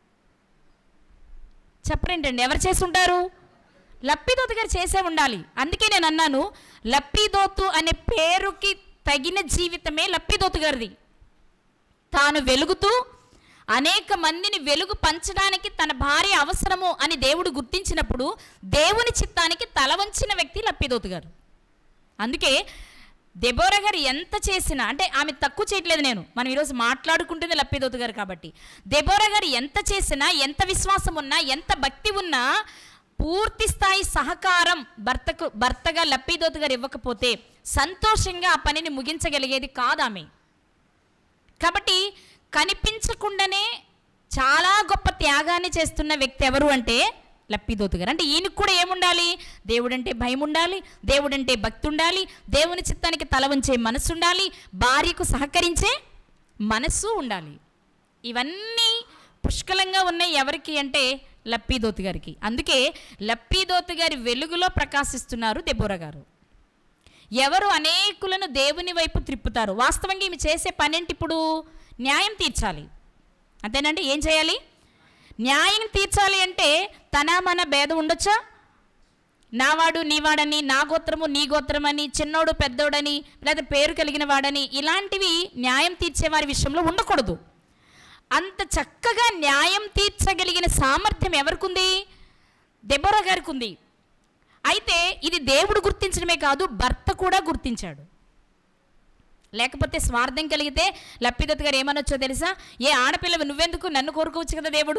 A: చెప్పరేంటండి, ఎవరు చేసి ఉంటారు? లప్పిదోతు గారు చేసే ఉండాలి. అందుకే నేను అన్నాను, లప్పిదోతు అనే పేరుకి తగిన జీవితమే లప్పిదోతు గారిది. తాను వెలుగుతూ అనేక మందిని వెలుగు పంచడానికి తన భార్య అవసరము అని దేవుడు గుర్తించినప్పుడు దేవుని చిత్తానికి తల వంచిన వ్యక్తి లప్పిదోతు గారు. అందుకే దెబోరా గారు ఎంత చేసినా, అంటే ఆమె తక్కువ చేయట్లేదు, నేను మనం ఈరోజు మాట్లాడుకుంటుంది లప్పిదోతు గారు కాబట్టి, దెబోరా గారు ఎంత చేసినా, ఎంత విశ్వాసం ఉన్నా, ఎంత భక్తి ఉన్నా పూర్తి స్థాయి సహకారం భర్తకు భర్తగా లప్పిదోతు గారు ఇవ్వకపోతే సంతోషంగా ఆ పనిని ముగించగలిగేది కాదు ఆమె. కాబట్టి కనిపించకుండానే చాలా గొప్ప త్యాగాన్ని చేస్తున్న వ్యక్తి ఎవరు అంటే లప్పిదోతు గారు. అంటే ఈయనకు కూడా ఏముండాలి? దేవుడంటే భయం ఉండాలి, దేవుడంటే భక్తి ఉండాలి, దేవుని చిత్తానికి తల వంచే మనసు ఉండాలి, భార్యకు సహకరించే మనస్సు ఉండాలి. ఇవన్నీ పుష్కలంగా ఉన్నాయి ఎవరికి అంటే లప్పిదోతు గారికి. అందుకే లప్పిదోతు గారి వెలుగులో ప్రకాశిస్తున్నారు దెబోరా గారు. ఎవరు అనేకులను దేవుని వైపు త్రిప్పుతారు. వాస్తవంగా ఈమె చేసే పనేంటి? ఇప్పుడు న్యాయం తీర్చాలి, అంతేనండి. ఏం చేయాలి? న్యాయం తీర్చాలి. అంటే తన మన భేదం ఉండొచ్చా? నావాడు నీవాడని, నా గోత్రము నీ గోత్రమని, చిన్నోడు పెద్దోడని, లేదా పేరు కలిగిన వాడని, ఇలాంటివి న్యాయం తీర్చేవారి విషయంలో ఉండకూడదు. అంత చక్కగా న్యాయం తీర్చగలిగిన సామర్థ్యం ఎవరికి ఉంది? దెబోరా గారికి ఉంది. అయితే ఇది దేవుడు గుర్తించడమే కాదు, భర్త కూడా గుర్తించాడు. లేకపోతే స్వార్థం కలిగితే లప్పిదోతు గారు ఏమనొచ్చో తెలుసా? ఏ ఆడపిల్లవి నువ్వెందుకు, నన్ను కోరుకోవచ్చు కదా దేవుడు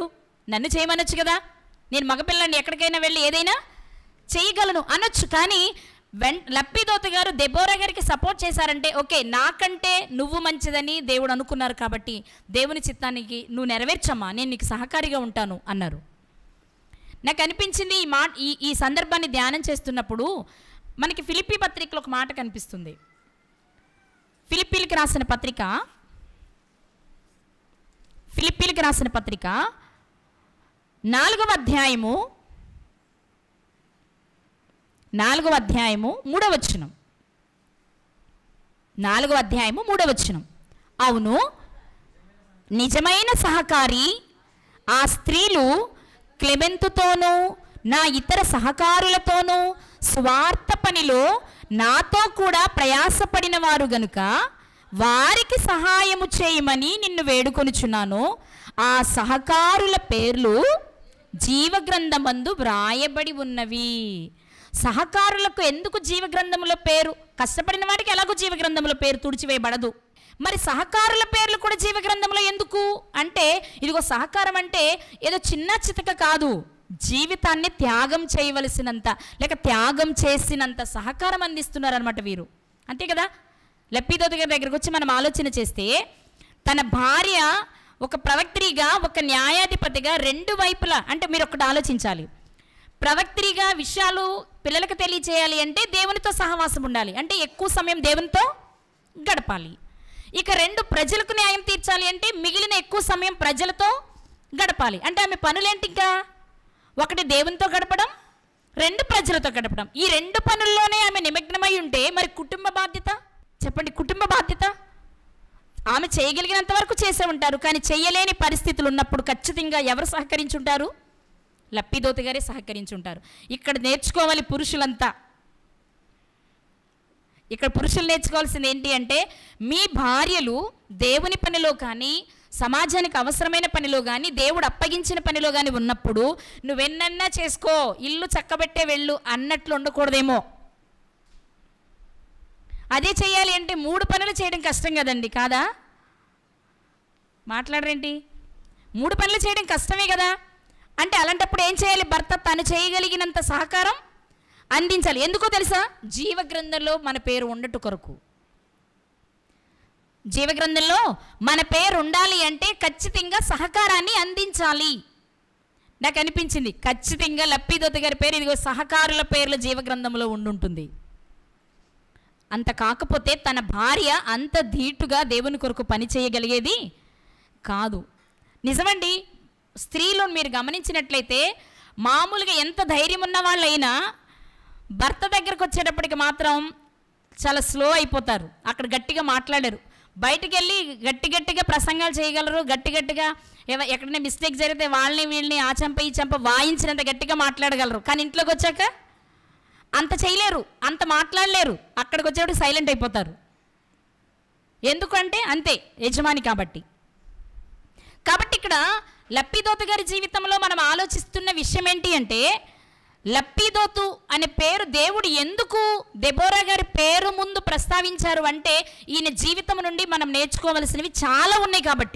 A: నన్ను చేయమనొచ్చు కదా, నేను మగపిల్లాన్ని ఎక్కడికైనా వెళ్ళి ఏదైనా చేయగలను అనొచ్చు. కానీ వెన్ లప్పిదోత గారు దెబోరా గారికి సపోర్ట్ చేశారంటే ఓకే, నాకంటే నువ్వు మంచిదని దేవుడు అనుకున్నారు కాబట్టి దేవుని చిత్తానికి నువ్వు నెరవేర్చమ్మా, నేను నీకు సహకారిగా ఉంటాను అన్నారు. నాకు అనిపించింది ఈ మాట ఈ ఈ సందర్భాన్ని ధ్యానం చేస్తున్నప్పుడు మనకి ఫిలిప్పీ పత్రికలో ఒక మాట కనిపిస్తుంది. ఫిలిప్పీలకు రాసిన పత్రిక ఫిలిప్పీలకు రాసిన పత్రిక నాలుగవ అధ్యాయము నాలుగవ అధ్యాయము మూడవ వచనం నాలుగవ అధ్యాయము మూడవ వచనం అవును, నిజమైన సహకారి ఆ స్త్రీలు క్లెమెంతుతోనూ నా ఇతర సహకారులతోనూ స్వార్థ పనిలో నాతో కూడా ప్రయాసపడిన వారు గనుక వారికి సహాయము చేయమని నిన్ను వేడుకొనుచున్నాను. ఆ సహకారుల పేర్లు జీవగ్రంథమందు వ్రాయబడి ఉన్నవి. సహకారులకు ఎందుకు జీవగ్రంథముల పేరు? కష్టపడిన వాడికి ఎలాగో జీవగ్రంథముల పేరు తుడిచివేయబడదు. మరి సహకారుల పేర్లు కూడా జీవగ్రంథంలో ఎందుకు అంటే, ఇదిగో సహకారం అంటే ఏదో చిన్న చితక కాదు, జీవితాన్ని త్యాగం చేయవలసినంత లేక త్యాగం చేసినంత సహకారం అందిస్తున్నారు అనమాట వీరు. అంతే కదా. లప్పిదోత గారి దగ్గరకు వచ్చి మనం ఆలోచన చేస్తే, తన భార్య ఒక ప్రవక్త్రిగా ఒక న్యాయాధిపతిగా రెండు వైపులా, అంటే మీరు ఒకటి ఆలోచించాలి, ప్రవక్త్రిగా విషయాలు పిల్లలకు తెలియచేయాలి అంటే దేవునితో సహవాసం ఉండాలి, అంటే ఎక్కువ సమయం దేవునితో గడపాలి. ఇక రెండు ప్రజలకు న్యాయం తీర్చాలి అంటే మిగిలిన ఎక్కువ సమయం ప్రజలతో గడపాలి. అంటే ఆమె పనులేంటి? ఇంకా ఒకటి దేవునితో గడపడం, రెండు ప్రజలతో గడపడం. ఈ రెండు పనుల్లోనే ఆమె నిమగ్నమై ఉంటే మరి కుటుంబ బాధ్యత చెప్పండి, కుటుంబ బాధ్యత ఆమె చేయగలిగినంత వరకు చేసే ఉంటారు. కానీ చేయలేని పరిస్థితులు ఉన్నప్పుడు ఖచ్చితంగా ఎవరు సహకరించుంటారు? లప్పిదోత గారే సహకరించుంటారు. ఇక్కడ నేర్చుకోవాలి పురుషులంతా. ఇక్కడ పురుషులు నేర్చుకోవాల్సింది ఏంటి అంటే, మీ భార్యలు దేవుని పనిలో కానీ సమాజానికి అవసరమైన పనిలో కానీ దేవుడు అప్పగించిన పనిలో కానీ ఉన్నప్పుడు నువ్వెన్నన్నా చేసుకో, ఇల్లు చక్కబెట్టే వెళ్ళు అన్నట్లు ఉండకూడదేమో. అదే చేయాలి అంటే మూడు పనులు చేయడం కష్టం కదండి, కాదా? మాట్లాడరేంటి? మూడు పనులు చేయడం కష్టమే కదా. అంటే అలాంటప్పుడు ఏం చేయాలి? భర్త తను చేయగలిగినంత సహకారం అందించాలి. ఎందుకో తెలుసా? జీవగ్రంథంలో మన పేరు ఉండట కొరకు. జీవగ్రంథంలో మన పేరు ఉండాలి అంటే ఖచ్చితంగా సహకారాన్ని అందించాలి. నాకు అనిపించింది ఖచ్చితంగా లప్పిదోత గారి పేరు ఇదిగో సహకారుల పేర్ల జీవగ్రంథంలో ఉండుంటుంది. అంత కాకపోతే తన భార్య అంత ధీటుగా దేవుని కొరకు పని చేయగలిగేది కాదు. నిజమండి, స్త్రీలు మీరు గమనించినట్లయితే మామూలుగా ఎంత ధైర్యం ఉన్న వాళ్ళైనా భర్త దగ్గరకు వచ్చేటప్పటికి మాత్రం చాలా స్లో అయిపోతారు. అక్కడ గట్టిగా మాట్లాడారు, బయటికి వెళ్ళి గట్టి గట్టిగా ప్రసంగాలు చేయగలరు, గట్టి గట్టిగా ఎక్కడైనా మిస్టేక్ జరిగితే వాళ్ళని వీళ్ళని ఆ చెంప ఈ చెంప వాయించినంత గట్టిగా మాట్లాడగలరు. కానీ ఇంట్లోకి వచ్చాక అంత చేయలేరు, అంత మాట్లాడలేరు. అక్కడికి వచ్చేటప్పుడు సైలెంట్ అయిపోతారు. ఎందుకంటే అంతే, యజమాని కాబట్టి. కాబట్టి ఇక్కడ లప్పిదోత గారి జీవితంలో మనం ఆలోచిస్తున్న విషయం ఏంటి అంటే, లప్పిదోతు అనే పేరు దేవుడు ఎందుకు దెబోరా గారి పేరు ముందు ప్రస్తావించారు అంటే, ఈయన జీవితం నుండి మనం నేర్చుకోవలసినవి చాలా ఉన్నాయి కాబట్టి.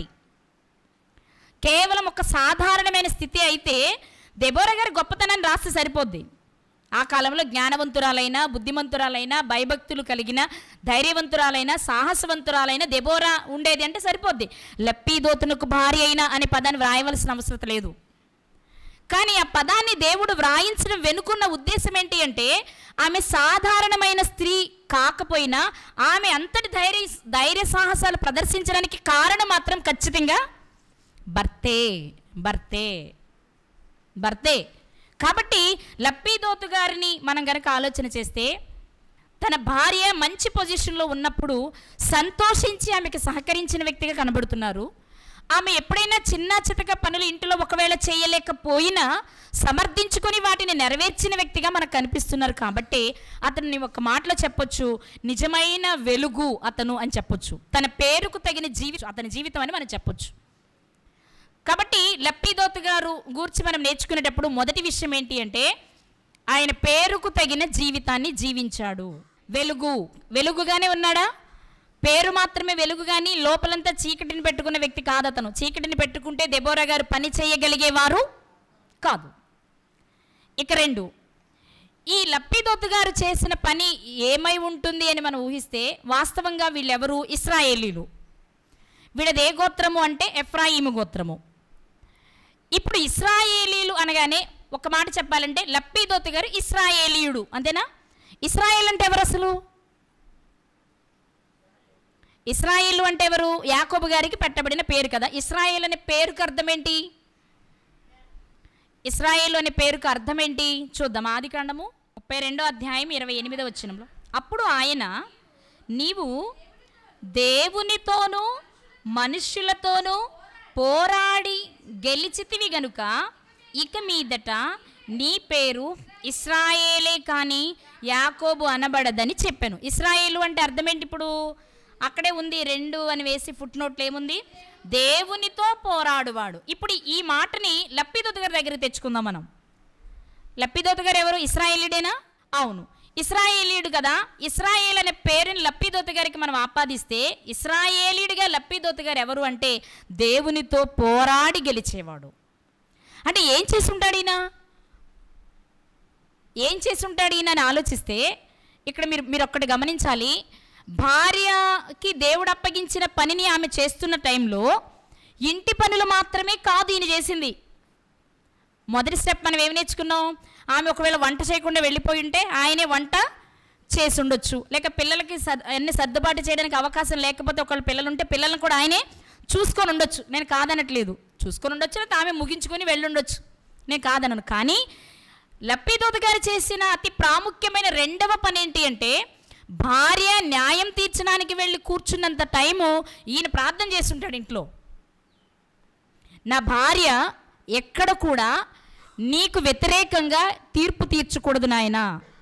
A: కేవలం ఒక సాధారణమైన స్థితి అయితే దెబోరా గారి గొప్పతనాన్ని రాస్తే సరిపోద్ది. ఆ కాలంలో జ్ఞానవంతురాలైన, బుద్ధిమంతురాలైన, భయభక్తులు కలిగిన, ధైర్యవంతురాలైన, సాహసవంతురాలైన దెబోరా ఉండేది అంటే సరిపోద్ది. లప్పిదోతునకు భార్య అయినా అనే పదాన్ని వ్రాయవలసిన అవసరం లేదు. కానీ ఆ పదాన్ని దేవుడు వ్రాయించడం వెనుకున్న ఉద్దేశం ఏంటి అంటే, ఆమె సాధారణమైన స్త్రీ కాకపోయినా ఆమె అంతటి ధైర్య ధైర్య సాహసాలు ప్రదర్శించడానికి కారణం మాత్రం ఖచ్చితంగా భర్తే భర్తే భర్తే కాబట్టి లప్పిదోతు గారిని మనం కనుక ఆలోచన చేస్తే, తన భార్య మంచి పొజిషన్లో ఉన్నప్పుడు సంతోషించి ఆమెకు సహకరించిన వ్యక్తిగా కనబడుతున్నారు. ఆమె ఎప్పుడైనా చిన్న చితక పనులు ఇంటిలో ఒకవేళ చేయలేకపోయినా సమర్థించుకొని వాటిని నెరవేర్చిన వ్యక్తిగా మనకు కనిపిస్తున్నారు. కాబట్టి అతన్ని ఒక మాటలో చెప్పొచ్చు, నిజమైన వెలుగు అతను అని చెప్పొచ్చు. తన పేరుకు తగిన జీవి అతని జీవితం అని మనం చెప్పొచ్చు. కాబట్టి లప్పిదోతు గారు గూర్చి మనం నేర్చుకునేటప్పుడు మొదటి విషయం ఏంటి అంటే, ఆయన పేరుకు తగిన జీవితాన్ని జీవించాడు. వెలుగు వెలుగుగానే ఉన్నాడా? పేరు మాత్రమే వెలుగు కానీ లోపలంతా చీకటిని పెట్టుకున్న వ్యక్తి కాదు అతను. చీకటిని పెట్టుకుంటే దెబోరా గారు పని చేయగలిగేవారు కాదు. ఇక రెండు, ఈ లప్పీదోతు గారు చేసిన పని ఏమై ఉంటుంది అని మనం ఊహిస్తే వాస్తవంగా వీళ్ళెవరు? ఇశ్రాయేలీలు. వీళ్ళది ఏ గోత్రము అంటే ఎఫ్రాయిము గోత్రము. ఇప్పుడు ఇశ్రాయేలీలు అనగానే ఒక మాట చెప్పాలంటే లప్పీదోతు గారు ఇశ్రాయేలీయుడు, అంతేనా? ఇశ్రాయేల్ అంటే ఎవరు అసలు? ఇశ్రాయేలు అంటే ఎవరు? యాకోబు గారికి పెట్టబడిన పేరు కదా. ఇశ్రాయేల్ అనే పేరుకు అర్థం ఏంటి? ఇశ్రాయేలు అనే పేరుకు అర్థం ఏంటి చూద్దాం. ఆదికాండము ముప్పై రెండో అధ్యాయం ఇరవై ఎనిమిదో వచనంలో, అప్పుడు ఆయన, నీవు దేవునితోనూ మనుష్యులతోనూ పోరాడి గెలిచితివి గనుక ఇక మీదట నీ పేరు ఇశ్రాయేలే కానీ యాకోబు అనబడదని చెప్పాను. ఇశ్రాయేలు అంటే అర్థం ఏంటి? ఇప్పుడు అక్కడే ఉంది, రెండు అని వేసి ఫుట్ నోట్లు ఏముంది? దేవునితో పోరాడువాడు. ఇప్పుడు ఈ మాటని లప్పీదోతు గారి దగ్గర తెచ్చుకుందాం మనం. లప్పీదోతు గారు ఎవరు? ఇశ్రాయేలీడేనా? అవును, ఇశ్రాయేలీయుడు కదా. ఇశ్రాయేల్ అనే పేరుని లప్పీదోతు గారికి మనం ఆపాదిస్తే ఇశ్రాయేలీయుడిగా లప్పీదోతు గారు ఎవరు అంటే దేవునితో పోరాడి గెలిచేవాడు. అంటే ఏం చేసి ఉంటాడు ఈయన? ఏం చేసి ఉంటాడు ఈయన అని ఆలోచిస్తే ఇక్కడ మీరు మీరు ఒక్కటి గమనించాలి. భార్యకి దేవుడు అప్పగించిన పనిని ఆమె చేస్తున్న టైంలో ఇంటి పనులు మాత్రమే కాదు ఈయన చేసింది. మొదటి స్టెప్ మనం ఏమి నేర్చుకున్నాం? ఆమె ఒకవేళ వంట చేయకుండా వెళ్ళిపోయి ఉంటే ఆయనే వంట చేసి ఉండొచ్చు, లేక పిల్లలకి సర్ అన్ని సర్దుబాటు చేయడానికి అవకాశం లేకపోతే ఒకవేళ పిల్లలు ఉంటే పిల్లలను కూడా ఆయనే చూసుకొని ఉండొచ్చు. నేను కాదనట్లేదు, చూసుకొని ఉండొచ్చు, లేకపోతే ఆమె ముగించుకొని వెళ్ళుండొచ్చు, నేను కాదనను. కానీ లప్పీదోతు గారు చేసిన అతి ప్రాముఖ్యమైన రెండవ పని ఏంటి అంటే భార్య న్యాయం తీర్చడానికి వెళ్ళి కూర్చున్నంత టైము ఈయన ప్రార్థన చేస్తుంటాడు ఇంట్లో. నా భార్య ఎక్కడ కూడా నీకు వ్యతిరేకంగా తీర్పు తీర్చకూడదు నాయనా.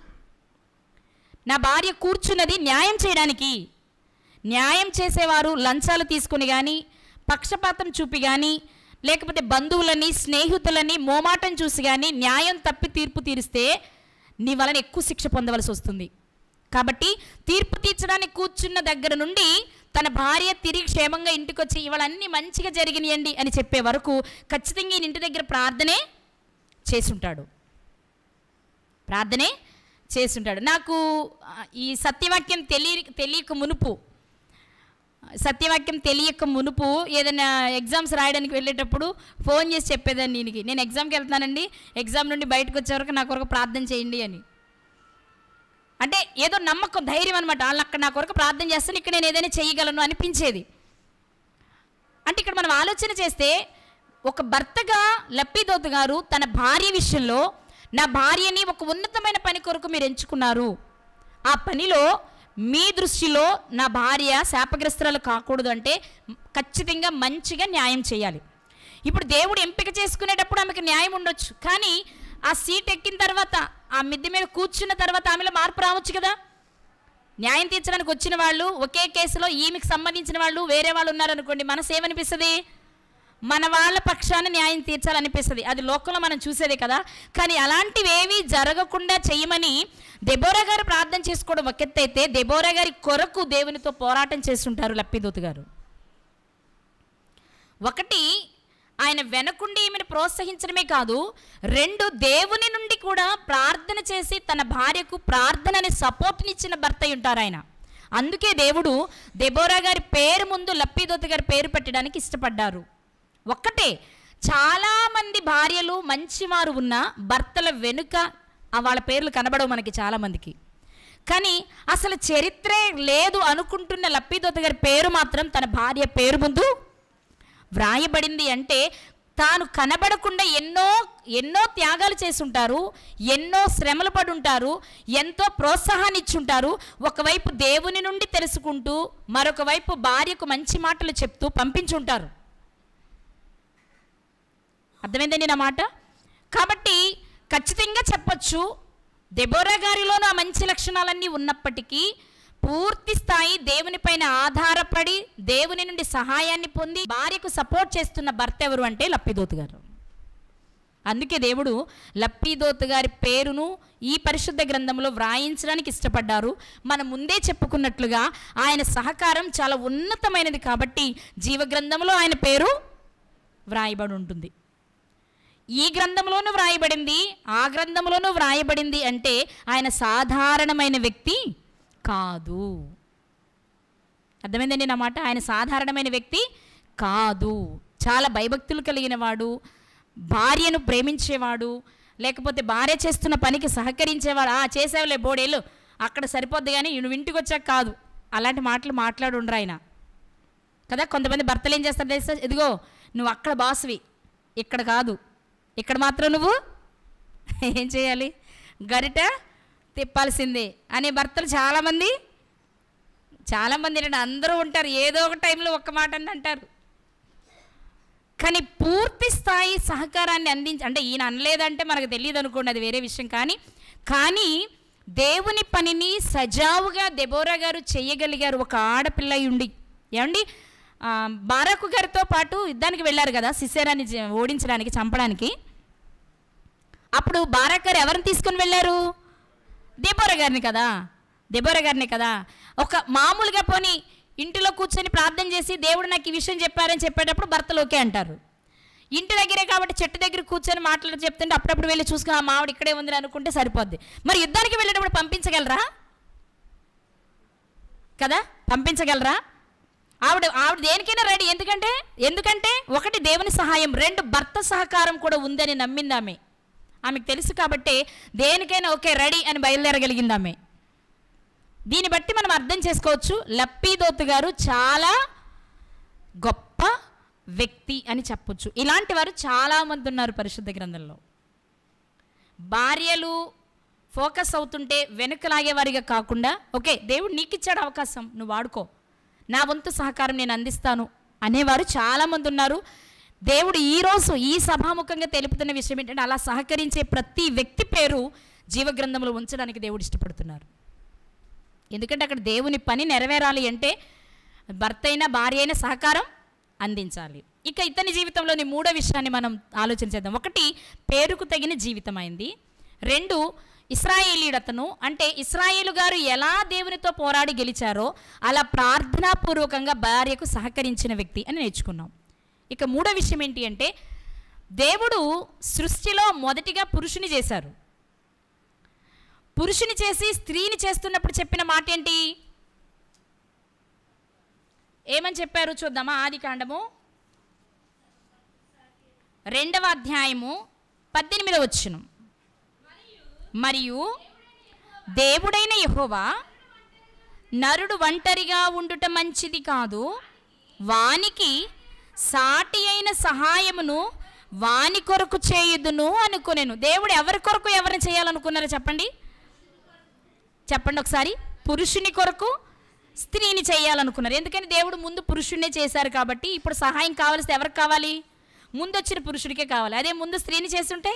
A: నా భార్య కూర్చున్నది న్యాయం చేయడానికి. న్యాయం చేసేవారు లంచాలు తీసుకుని కానీ, పక్షపాతం చూపి కానీ, లేకపోతే బంధువులని స్నేహితులని మోమాటం చూసి కానీ న్యాయం తప్పి తీర్పు తీరిస్తే నీ వలన ఎక్కువ శిక్ష పొందవలసి వస్తుంది. కాబట్టి తీర్పు తీర్చడానికి కూర్చున్న దగ్గర నుండి తన భార్య తిరిగి క్షేమంగా ఇంటికి వచ్చి ఇవాళ అన్నీ మంచిగా జరిగినాయండి అని చెప్పే వరకు ఖచ్చితంగా ఈయన ఇంటి దగ్గర ప్రార్థనే చేసుంటాడు, ప్రార్థనే చేసుంటాడు. నాకు ఈ సత్యవాక్యం తెలియ తెలియక మునుపు సత్యవాక్యం తెలియక మునుపు ఏదైనా ఎగ్జామ్స్ రాయడానికి వెళ్ళేటప్పుడు ఫోన్ చేసి చెప్పేదాన్ని దీనికి, నేను ఎగ్జామ్కి వెళ్తానండి, ఎగ్జామ్ నుండి బయటకు వచ్చే వరకు నా కొరకు ప్రార్థన చేయండి అని. అంటే ఏదో నమ్మకం, ధైర్యం అనమాట. వాళ్ళు అక్కడ నా కొరకు ప్రార్థన చేస్తాను, ఇక్కడ నేను ఏదైనా చేయగలను అనిపించేది. అంటే ఇక్కడ మనం ఆలోచన చేస్తే ఒక భర్తగా లప్పీదోతు గారు తన భార్య విషయంలో, నా భార్యని ఒక ఉన్నతమైన పని కొరకు మీరు ఎంచుకున్నారు, ఆ పనిలో మీ దృష్టిలో నా భార్య శాపగ్రస్తురాలు కాకూడదు అంటే ఖచ్చితంగా మంచిగా న్యాయం చేయాలి. ఇప్పుడు దేవుడు ఎంపిక చేసుకునేటప్పుడు ఆమెకు న్యాయం ఉండొచ్చు, కానీ ఆ సీట్ ఎక్కిన తర్వాత, ఆ మిద్దె మీద కూర్చున్న తర్వాత ఆమెలో మార్పు రావచ్చు కదా. న్యాయం తీర్చడానికి వచ్చిన వాళ్ళు ఒకే కేసులో ఈమెకు సంబంధించిన వాళ్ళు వేరే వాళ్ళు ఉన్నారనుకోండి, మనసు ఏమనిపిస్తుంది? మన వాళ్ళ పక్షాన న్యాయం తీర్చాలనిపిస్తుంది. అది లోకంలో మనం చూసేదే కదా. కానీ అలాంటివి ఏవి జరగకుండా చేయమని దెబోరా గారు ప్రార్థన చేసుకోవడం ఒక ఎత్తు అయితే, దెబోరా గారి కొరకు దేవునితో పోరాటం చేస్తుంటారు లప్పీదోతు గారు. ఒకటి, ఆయన వెనకుండి ఈమెను ప్రోత్సహించడమే కాదు, రెండు, దేవుని నుండి కూడా ప్రార్థన చేసి తన భార్యకు ప్రార్థన అనే సపోర్ట్నిచ్చిన భర్త ఉంటారు ఆయన. అందుకే దేవుడు దెబోరా గారి పేరు ముందు లప్పీదోతు గారి పేరు పెట్టడానికి ఇష్టపడ్డారు. ఒక్కటే, చాలామంది భార్యలు మంచివారు ఉన్న భర్తల వెనుక వాళ్ళ పేర్లు కనబడవు మనకి చాలామందికి. కానీ అసలు చరిత్రే లేదు అనుకుంటున్న లప్పీదోతు గారి పేరు మాత్రం తన భార్య పేరు ముందు వ్రాయబడింది. అంటే తాను కనబడకుండా ఎన్నో ఎన్నో త్యాగాలు చేసుంటారు, ఎన్నో శ్రమలు పడి ఉంటారు, ఎంతో ప్రోత్సాహాన్ని ఇచ్చుంటారు. ఒకవైపు దేవుని నుండి తెలుసుకుంటూ మరొక వైపు భార్యకు మంచి మాటలు చెప్తూ పంపించుంటారు. అర్థమైందండి నా మాట? కాబట్టి ఖచ్చితంగా చెప్పొచ్చు, దెబోరా గారిలోనూ ఆ మంచి లక్షణాలన్నీ ఉన్నప్పటికీ పూర్తి స్థాయి దేవుని పైన ఆధారపడి దేవుని నుండి సహాయాన్ని పొంది భార్యకు సపోర్ట్ చేస్తున్న భర్త ఎవరు అంటే లప్పీదోతు గారు. అందుకే దేవుడు లప్పీదోతు గారి పేరును ఈ పరిశుద్ధ గ్రంథంలో వ్రాయించడానికి ఇష్టపడ్డారు. మనం ముందే చెప్పుకున్నట్లుగా ఆయన సహకారం చాలా ఉన్నతమైనది కాబట్టి జీవగ్రంథంలో ఆయన పేరు వ్రాయబడి ఉంటుంది. ఈ గ్రంథంలోనూ వ్రాయబడింది, ఆ గ్రంథంలోనూ వ్రాయబడింది అంటే ఆయన సాధారణమైన వ్యక్తి కాదు. అర్థమైందండి నా మాట? ఆయన సాధారణమైన వ్యక్తి కాదు. చాలా భయభక్తులు కలిగిన వాడు, భార్యను ప్రేమించేవాడు, లేకపోతే భార్య చేస్తున్న పనికి సహకరించేవాడు. ఆ చేసేవాళ్ళే బోడేళ్ళు అక్కడ సరిపోద్ది కానీ నువ్వు ఇంటికి వచ్చాక కాదు, అలాంటి మాటలు మాట్లాడు ఉండరు ఆయన కదా. కొంతమంది భర్తలు ఏం చేస్తారు తెలుసా? ఇదిగో నువ్వు అక్కడ బాస్వి, ఇక్కడ కాదు, ఇక్కడ మాత్రం నువ్వు ఏం చేయాలి, గరిట తిప్పాల్సిందే అనే భర్తలు చాలామంది చాలామంది ఏంటంటే అందరూ ఉంటారు, ఏదో ఒక టైంలో ఒక్క మాట అని అంటారు. కానీ పూర్తి స్థాయి సహకారాన్ని అందించి, అంటే ఈయన అనలేదంటే మనకు తెలియదు అనుకోండి, అది వేరే విషయం. కానీ కానీ దేవుని పనిని సజావుగా దెబోరా గారు చేయగలిగారు, ఒక ఆడపిల్ల ఉండి. ఏమండి, బారాకు గారితో పాటు యుద్ధానికి వెళ్ళారు కదా సిసెరాని ఓడించడానికి, చంపడానికి. అప్పుడు బారాక్ గారు ఎవరిని తీసుకుని వెళ్ళారు? దెబోరా గారిని కదా, దెబోరా గారిని కదా. ఒక మామూలుగా పోని ఇంటిలో కూర్చొని ప్రార్థన చేసి దేవుడు నాకు ఈ విషయం చెప్పారని చెప్పేటప్పుడు భర్తలు ఓకే అంటారు. ఇంటి దగ్గరే కాబట్టి చెట్టు దగ్గర కూర్చొని మాట్లాడి చెప్తుంటే అప్పుడప్పుడు వెళ్ళి చూసుకుని ఆ మావిడ ఇక్కడే ఉంది అనుకుంటే సరిపోద్ది. మరి యుద్ధానికి వెళ్ళేటప్పుడు పంపించగలరా కదా? పంపించగలరా? ఆవిడ ఆవిడ దేనికైనా రెడీ. ఎందుకంటే ఎందుకంటే ఒకటి దేవుని సహాయం, రెండు భర్త సహకారం కూడా ఉందని నమ్మింది ఆమె. ఆమెకు తెలుసు కాబట్టి దేనికైనా ఓకే రెడీ అని బయలుదేరగలిగింది ఆమె. దీన్ని బట్టి మనం అర్థం చేసుకోవచ్చు, లప్పీదోతు గారు చాలా గొప్ప వ్యక్తి అని చెప్పొచ్చు. ఇలాంటి వారు చాలామంది ఉన్నారు పరిశుద్ధ గ్రంథంలో. భార్యలు ఫోకస్ అవుతుంటే వెనుకలాగేవారిగా కాకుండా, ఓకే దేవుడు నీకు ఇచ్చాడు అవకాశం, నువ్వు వాడుకో, నా వంతు సహకారం నేను అందిస్తాను అనేవారు చాలామంది ఉన్నారు. దేవుడు ఈరోజు ఈ సభాముఖంగా తెలుపుతున్న విషయం ఏంటంటే, అలా సహకరించే ప్రతి వ్యక్తి పేరు జీవగ్రంథంలో ఉంచడానికి దేవుడు ఇష్టపడుతున్నారు. ఎందుకంటే అక్కడ దేవుని పని నెరవేరాలి అంటే భర్త అయినా భార్య అయినా సహకారం అందించాలి. ఇక ఇతని జీవితంలోని మూడో విషయాన్ని మనం ఆలోచన చేద్దాం. ఒకటి, పేరుకు తగిన జీవితం అయింది. రెండు, ఇశ్రాయేలీయుడతను, అంటే ఇశ్రాయేలు గారు ఎలా దేవునితో పోరాడి గెలిచారో అలా ప్రార్థనాపూర్వకంగా భార్యకు సహకరించిన వ్యక్తి అని నేర్చుకున్నాం. ఇక మూడో విషయం ఏంటి అంటే, దేవుడు సృష్టిలో మొదటిగా పురుషుని చేశారు. పురుషుని చేసి స్త్రీని చేస్తున్నప్పుడు చెప్పిన మాట ఏంటి? ఏమని చెప్పారు చూద్దామా? ఆది కాండము రెండవ అధ్యాయము పద్దెనిమిదవ వచనం. మరియు దేవుడైన యెహోవా, నరుడు ఒంటరిగా ఉండుట మంచిది కాదు, వానికి సాటి అయిన సహాయమును వాని కొరకు చేయుదును అనుకునేను. దేవుడు ఎవరి కొరకు ఎవరిని చేయాలనుకున్నారో చెప్పండి చెప్పండి ఒకసారి. పురుషుని కొరకు స్త్రీని చేయాలనుకున్నారు. ఎందుకని? దేవుడు ముందు పురుషుడినే చేశారు కాబట్టి ఇప్పుడు సహాయం కావాల్సి ఎవరికి కావాలి? ముందు వచ్చిన పురుషుడికే కావాలి. అదే ముందు స్త్రీని చేస్తుంటే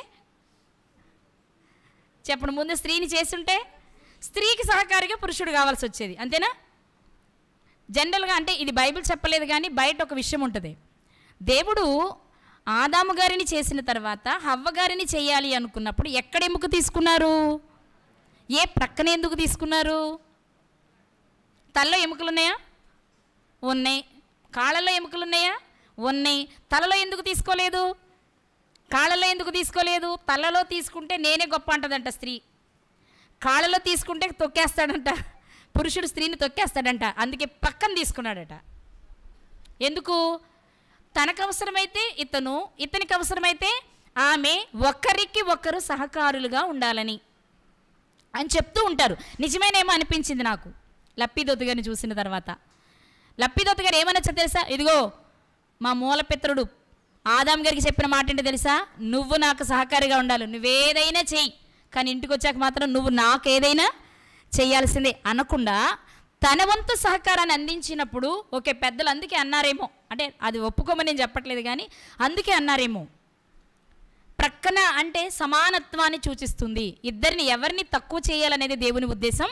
A: చెప్పండి, ముందు స్త్రీని చేస్తుంటే స్త్రీకి సహకారిగా పురుషుడు కావాల్సి వచ్చేది. అంతేనా? జనరల్గా అంటే ఇది బైబిల్ చెప్పలేదు కానీ బయట ఒక విషయం ఉంటుంది. దేవుడు ఆదాము గారిని చేసిన తర్వాత హవ్వ గారిని చేయాలి అనుకున్నప్పుడు ఎక్కడ ఎముక తీసుకున్నారు? ఏ ప్రక్కన ఎందుకు తీసుకున్నారు? తలలో ఎముకలు ఉన్నాయా? ఉన్నాయి. కాళ్ళలో ఎముకలు ఉన్నాయా? ఉన్నాయి. తలలో ఎందుకు తీసుకోలేదు? కాళ్ళలో ఎందుకు తీసుకోలేదు? తలలో తీసుకుంటే నేనే గొప్ప అంటదంట స్త్రీ, కాళ్ళలో తీసుకుంటే తొక్కేస్తాడంట పురుషుడు, స్త్రీని తొక్కేస్తాడంట. అందుకే పక్కన తీసుకున్నాడట. ఎందుకు? తనకు అవసరమైతే ఇతను, ఇతనికి అవసరమైతే ఆమె, ఒకరికి ఒకరు సహకారులుగా ఉండాలని అని చెప్తూ ఉంటారు. నిజమేనేమో అనిపించింది నాకు లప్పీదోతు గారిని చూసిన తర్వాత. లప్పీదోతు గారు ఏమనొచ్చో తెలుసా? ఇదిగో మా మూలపిత్రుడు ఆదాం గారికి చెప్పిన మాట ఏంటో తెలుసా? నువ్వు నాకు సహకారిగా ఉండాలి, నువ్వేదైనా చెయ్యి, కానీ ఇంటికి వచ్చాక మాత్రం నువ్వు నాకు ఏదైనా చేయాల్సిందే అనకుండా తన వంతు సహకారాన్ని అందించినప్పుడు, ఓకే పెద్దలు అందుకే అన్నారేమో, అంటే అది ఒప్పుకోమని నేను చెప్పట్లేదు కానీ అందుకే అన్నారేమో, ప్రక్కన అంటే సమానత్వాన్ని సూచిస్తుంది, ఇద్దరిని ఎవరిని తక్కువ చేయాలనేది దేవుని ఉద్దేశం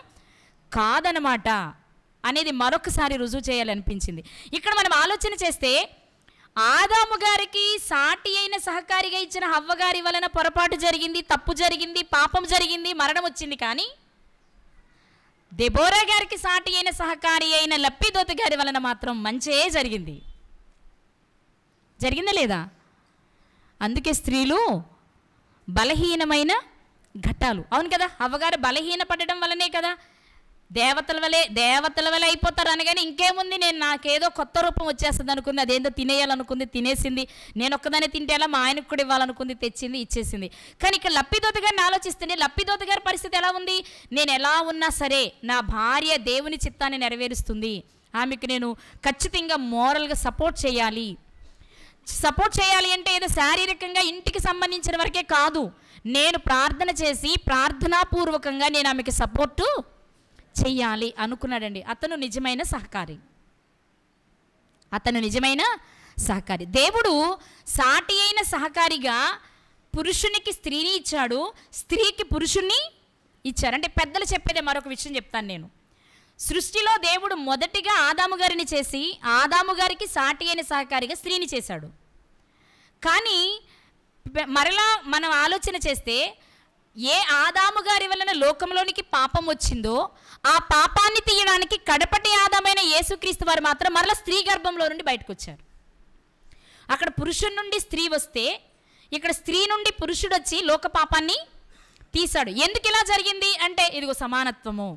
A: కాదనమాట అనేది మరొకసారి రుజువు చేయాలనిపించింది. ఇక్కడ మనం ఆలోచన చేస్తే ఆదాము గారికి సాటి అయిన సహకారిగా ఇచ్చిన హవ్వ గారి వలన పొరపాటు జరిగింది, తప్పు జరిగింది, పాపం జరిగింది, మరణం వచ్చింది. కానీ దెబోరా గారికి సాటి అయిన సహకారి అయిన లప్పిదోత గారి వలన మాత్రం మంచే జరిగింది. జరిగిందా లేదా? అందుకే స్త్రీలు బలహీనమైన ఘట్టాలు. అవును కదా, అవ్వగారు బలహీన పడడం వల్లనే కదా దేవతల వలె దేవతల వలె అయిపోతారు అనగానే ఇంకేముంది, నేను నాకేదో కొత్త రూపం వచ్చేస్తుంది అనుకుంది, అదేందో తినేయాలనుకుంది, తినేసింది. నేను ఒక్కదాన్ని తింటే ఎలా, మా ఆయనకు కూడా ఇవ్వాలనుకుంది, తెచ్చింది, ఇచ్చేసింది. కానీ ఇక్కడ లప్పిదోత గారిని ఆలోచిస్తుంటే లప్పిదోత గారి పరిస్థితి ఎలా ఉంది? నేను ఎలా ఉన్నా సరే నా భార్య దేవుని చిత్తాన్ని నెరవేరుస్తుంది, ఆమెకు నేను ఖచ్చితంగా మోరల్గా సపోర్ట్ చేయాలి. సపోర్ట్ చేయాలి అంటే ఏదో శారీరకంగా ఇంటికి సంబంధించిన వరకే కాదు, నేను ప్రార్థన చేసి ప్రార్థనాపూర్వకంగా నేను ఆమెకి సపోర్టు చెయ్యాలి అనుకున్నాడండి. అతను నిజమైన సహకారి, అతను నిజమైన సహకారి. దేవుడు సాటి అయిన సహకారిగా పురుషునికి స్త్రీని ఇచ్చాడు, స్త్రీకి పురుషుణ్ణి ఇచ్చారు. అంటే పెద్దలు చెప్పేదే మరొక విషయం చెప్తాను నేను. సృష్టిలో దేవుడు మొదటిగా ఆదాము గారిని చేసి ఆదాము గారికి సాటి అయిన సహకారిగా స్త్రీని చేశాడు. కానీ మరలా మనం ఆలోచన చేస్తే ఏ ఆదాము గారి వలన లోకంలోనికి పాపం వచ్చిందో ఆ పాపాన్ని తీయడానికి కడపటి ఆదామైన యేసుక్రీస్తు వారు మాత్రం మరలా స్త్రీ గర్భంలో నుండి బయటకు వచ్చారు. అక్కడ పురుషుడి నుండి స్త్రీ వస్తే ఇక్కడ స్త్రీ నుండి పురుషుడు వచ్చి లోక పాపాన్ని తీశాడు. ఎందుకు ఇలా జరిగింది అంటే ఇదిగో సమానత్వము.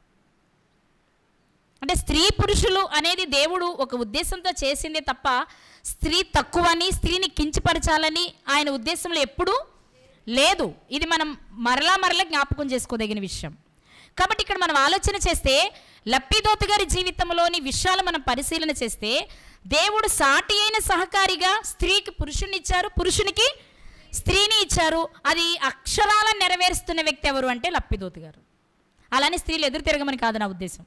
A: అంటే స్త్రీ పురుషులు అనేది దేవుడు ఒక ఉద్దేశంతో చేసిందే తప్ప స్త్రీ తక్కువని, స్త్రీని కించపరచాలని ఆయన ఉద్దేశంలో ఎప్పుడూ లేదు. ఇది మనం మరలా మరలా జ్ఞాపకం చేసుకోదగిన విషయం. కాబట్టి ఇక్కడ మనం ఆలోచన చేస్తే లప్పిదోత గారి జీవితంలోని విషయాలు మనం పరిశీలన చేస్తే దేవుడు సాటి అయిన సహకారిగా స్త్రీకి పురుషుని ఇచ్చారు, పురుషునికి స్త్రీని ఇచ్చారు. అది అక్షరాల నెరవేరుస్తున్న వ్యక్తి ఎవరు అంటే లప్పిదోత గారు. అలానే స్త్రీలు ఎదురు తిరగమని కాదు నా ఉద్దేశం.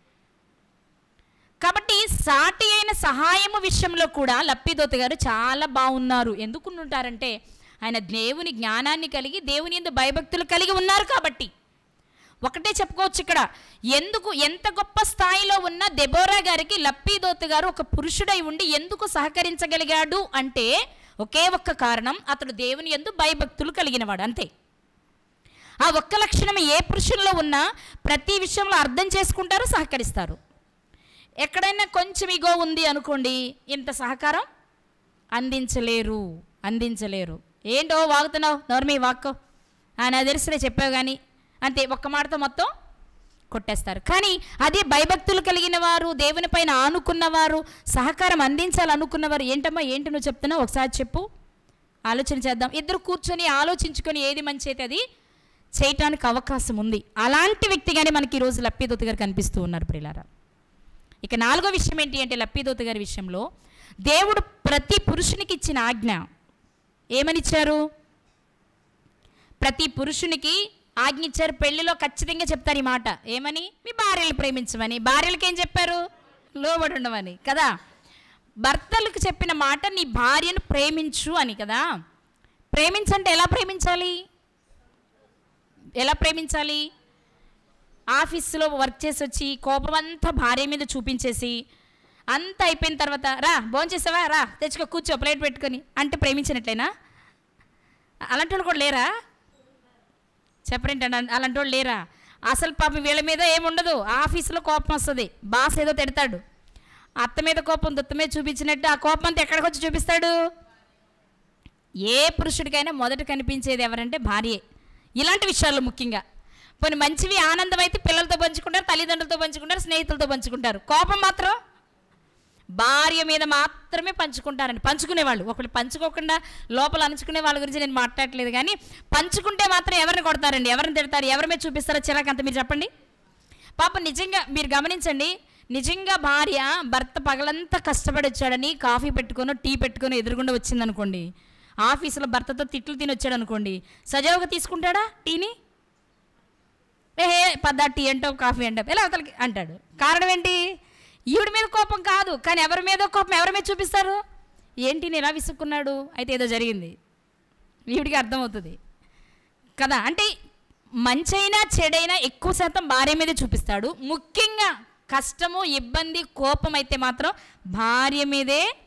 A: కాబట్టి సాటి అయిన సహాయము విషయంలో కూడా లప్పిదోత గారు చాలా బాగున్నారు. ఎందుకు ఉంటారంటే ఆయన దేవుని జ్ఞానాన్ని కలిగి దేవుని యందు భయభక్తులు కలిగి ఉన్నారు. కాబట్టి ఒకటే చెప్పుకోవచ్చు ఇక్కడ, ఎందుకు ఎంత గొప్ప స్థాయిలో ఉన్న దెబోరా గారికి లప్పిదోత గారు ఒక పురుషుడై ఉండి ఎందుకు సహకరించగలిగాడు అంటే ఒకే ఒక్క కారణం, అతడు దేవుని యందు భయభక్తులు కలిగినవాడు, అంతే. ఆ ఒక్క లక్షణం ఏ పురుషుల్లో ఉన్నా ప్రతి విషయంలో అర్థం చేసుకుంటారు, సహకరిస్తారు. ఎక్కడైనా కొంచెం ఇగో ఉంది అనుకోండి, ఇంత సహకారం అందించలేరు అందించలేరు ఏంటో వాగుతున్నావు, నోర్మీ వాక్కో నా తెలిసినే చెప్పావు కానీ అంతే, ఒక్క మాటతో మొత్తం కొట్టేస్తారు. కానీ అదే భయభక్తులు కలిగిన వారు, దేవుని పైన ఆనుకున్నవారు, సహకారం అందించాలనుకున్నవారు, ఏంటమ్మా ఏంటి నువ్వు చెప్తున్నావు ఒకసారి చెప్పు, ఆలోచన చేద్దాం. ఇద్దరు కూర్చొని ఆలోచించుకొని ఏది మంచి అయితే అది చేయటానికి అవకాశం ఉంది. అలాంటి వ్యక్తిగానే మనకి ఈరోజు లప్పిదోత గారు కనిపిస్తూ ఉన్నారు ప్రియులారా. ఇక నాలుగో విషయం ఏంటి అంటే లప్పిదోత గారి విషయంలో దేవుడు ప్రతి పురుషునికి ఇచ్చిన ఆజ్ఞ ఏమనిచ్చారు? ప్రతి పురుషునికి ఆజ్ఞ ఇచ్చారు. పెళ్లిలో ఖచ్చితంగా చెప్తారు ఈ మాట, ఏమని? మీ భార్యలు ప్రేమించమని. భార్యలకు ఏం చెప్పారు? లోబడి ఉండమని కదా. భర్తలకు చెప్పిన మాట నీ భార్యను ప్రేమించు అని కదా. ప్రేమించంటే ఎలా ప్రేమించాలి? ఎలా ప్రేమించాలి? ఆఫీసులో వర్క్ చేసి వచ్చి కోపం అంతా భార్య మీద చూపించేసి అంతా అయిపోయిన తర్వాత రా భోంచేసావా, రా తెచ్చుకో, కూర్చో, ప్లేట్ పెట్టుకొని అంటే ప్రేమించినట్లేనా? అలాంటి వాళ్ళు కూడా లేరా? చెప్పరేంటండి, అలాంటి వాళ్ళు లేరా? అసలు పాపం వీళ్ళ మీద ఏముండదు, ఆఫీసులో కోపం వస్తుంది, బాస్ ఏదో తిడతాడు, అత్త మీద కోపం దుత్త మీద చూపించినట్టు ఆ కోపం అంతా ఎక్కడికి వచ్చి చూపిస్తాడు? ఏ పురుషుడికైనా మొదట కనిపించేది ఎవరంటే భార్యే. ఇలాంటి విషయాల్లో ముఖ్యంగా కొన్ని మంచివి ఆనందం అయితే పిల్లలతో పంచుకుంటారు, తల్లిదండ్రులతో పంచుకుంటారు, స్నేహితులతో పంచుకుంటారు. కోపం మాత్రం భార్య మీద మాత్రమే పంచుకుంటారండి. పంచుకునేవాళ్ళు ఒకళ్ళు పంచుకోకుండా లోపల అణుచుకునే వాళ్ళ గురించి నేను మాట్లాడట్లేదు, కానీ పంచుకుంటే మాత్రం ఎవరిని కొడతారండి, ఎవరిని తిడతారు, ఎవరి మీద చూపిస్తారో చిరాకు అంత మీరు చెప్పండి. పాపం నిజంగా మీరు గమనించండి, నిజంగా భార్య భర్త పగలంతా కష్టపడి వచ్చాడని కాఫీ పెట్టుకొని టీ పెట్టుకొని ఎదురుగుండా వచ్చిందనుకోండి, ఆఫీసులో భర్తతో తిట్లు తిని వచ్చాడు అనుకోండి, సజావుగా తీసుకుంటాడా టీని? ఏహే పద్దా టీ అంటో కాఫీ అంటో ఎలా అవతలకి అంటాడు. కారణం ఏంటి? ఈవిడ మీద కోపం కాదు, కానీ ఎవరి మీద కోపం ఎవరి మీద చూపిస్తారు? ఏంటి నేను ఎలా విసుక్కున్నాడు, అయితే ఏదో జరిగింది, ఈవిడికి అర్థమవుతుంది కదా. అంటే మంచైనా చెడైనా ఎక్కువ శాతం భార్య మీదే చూపిస్తాడు. ముఖ్యంగా కష్టము, ఇబ్బంది, కోపం అయితే మాత్రం భార్య మీదే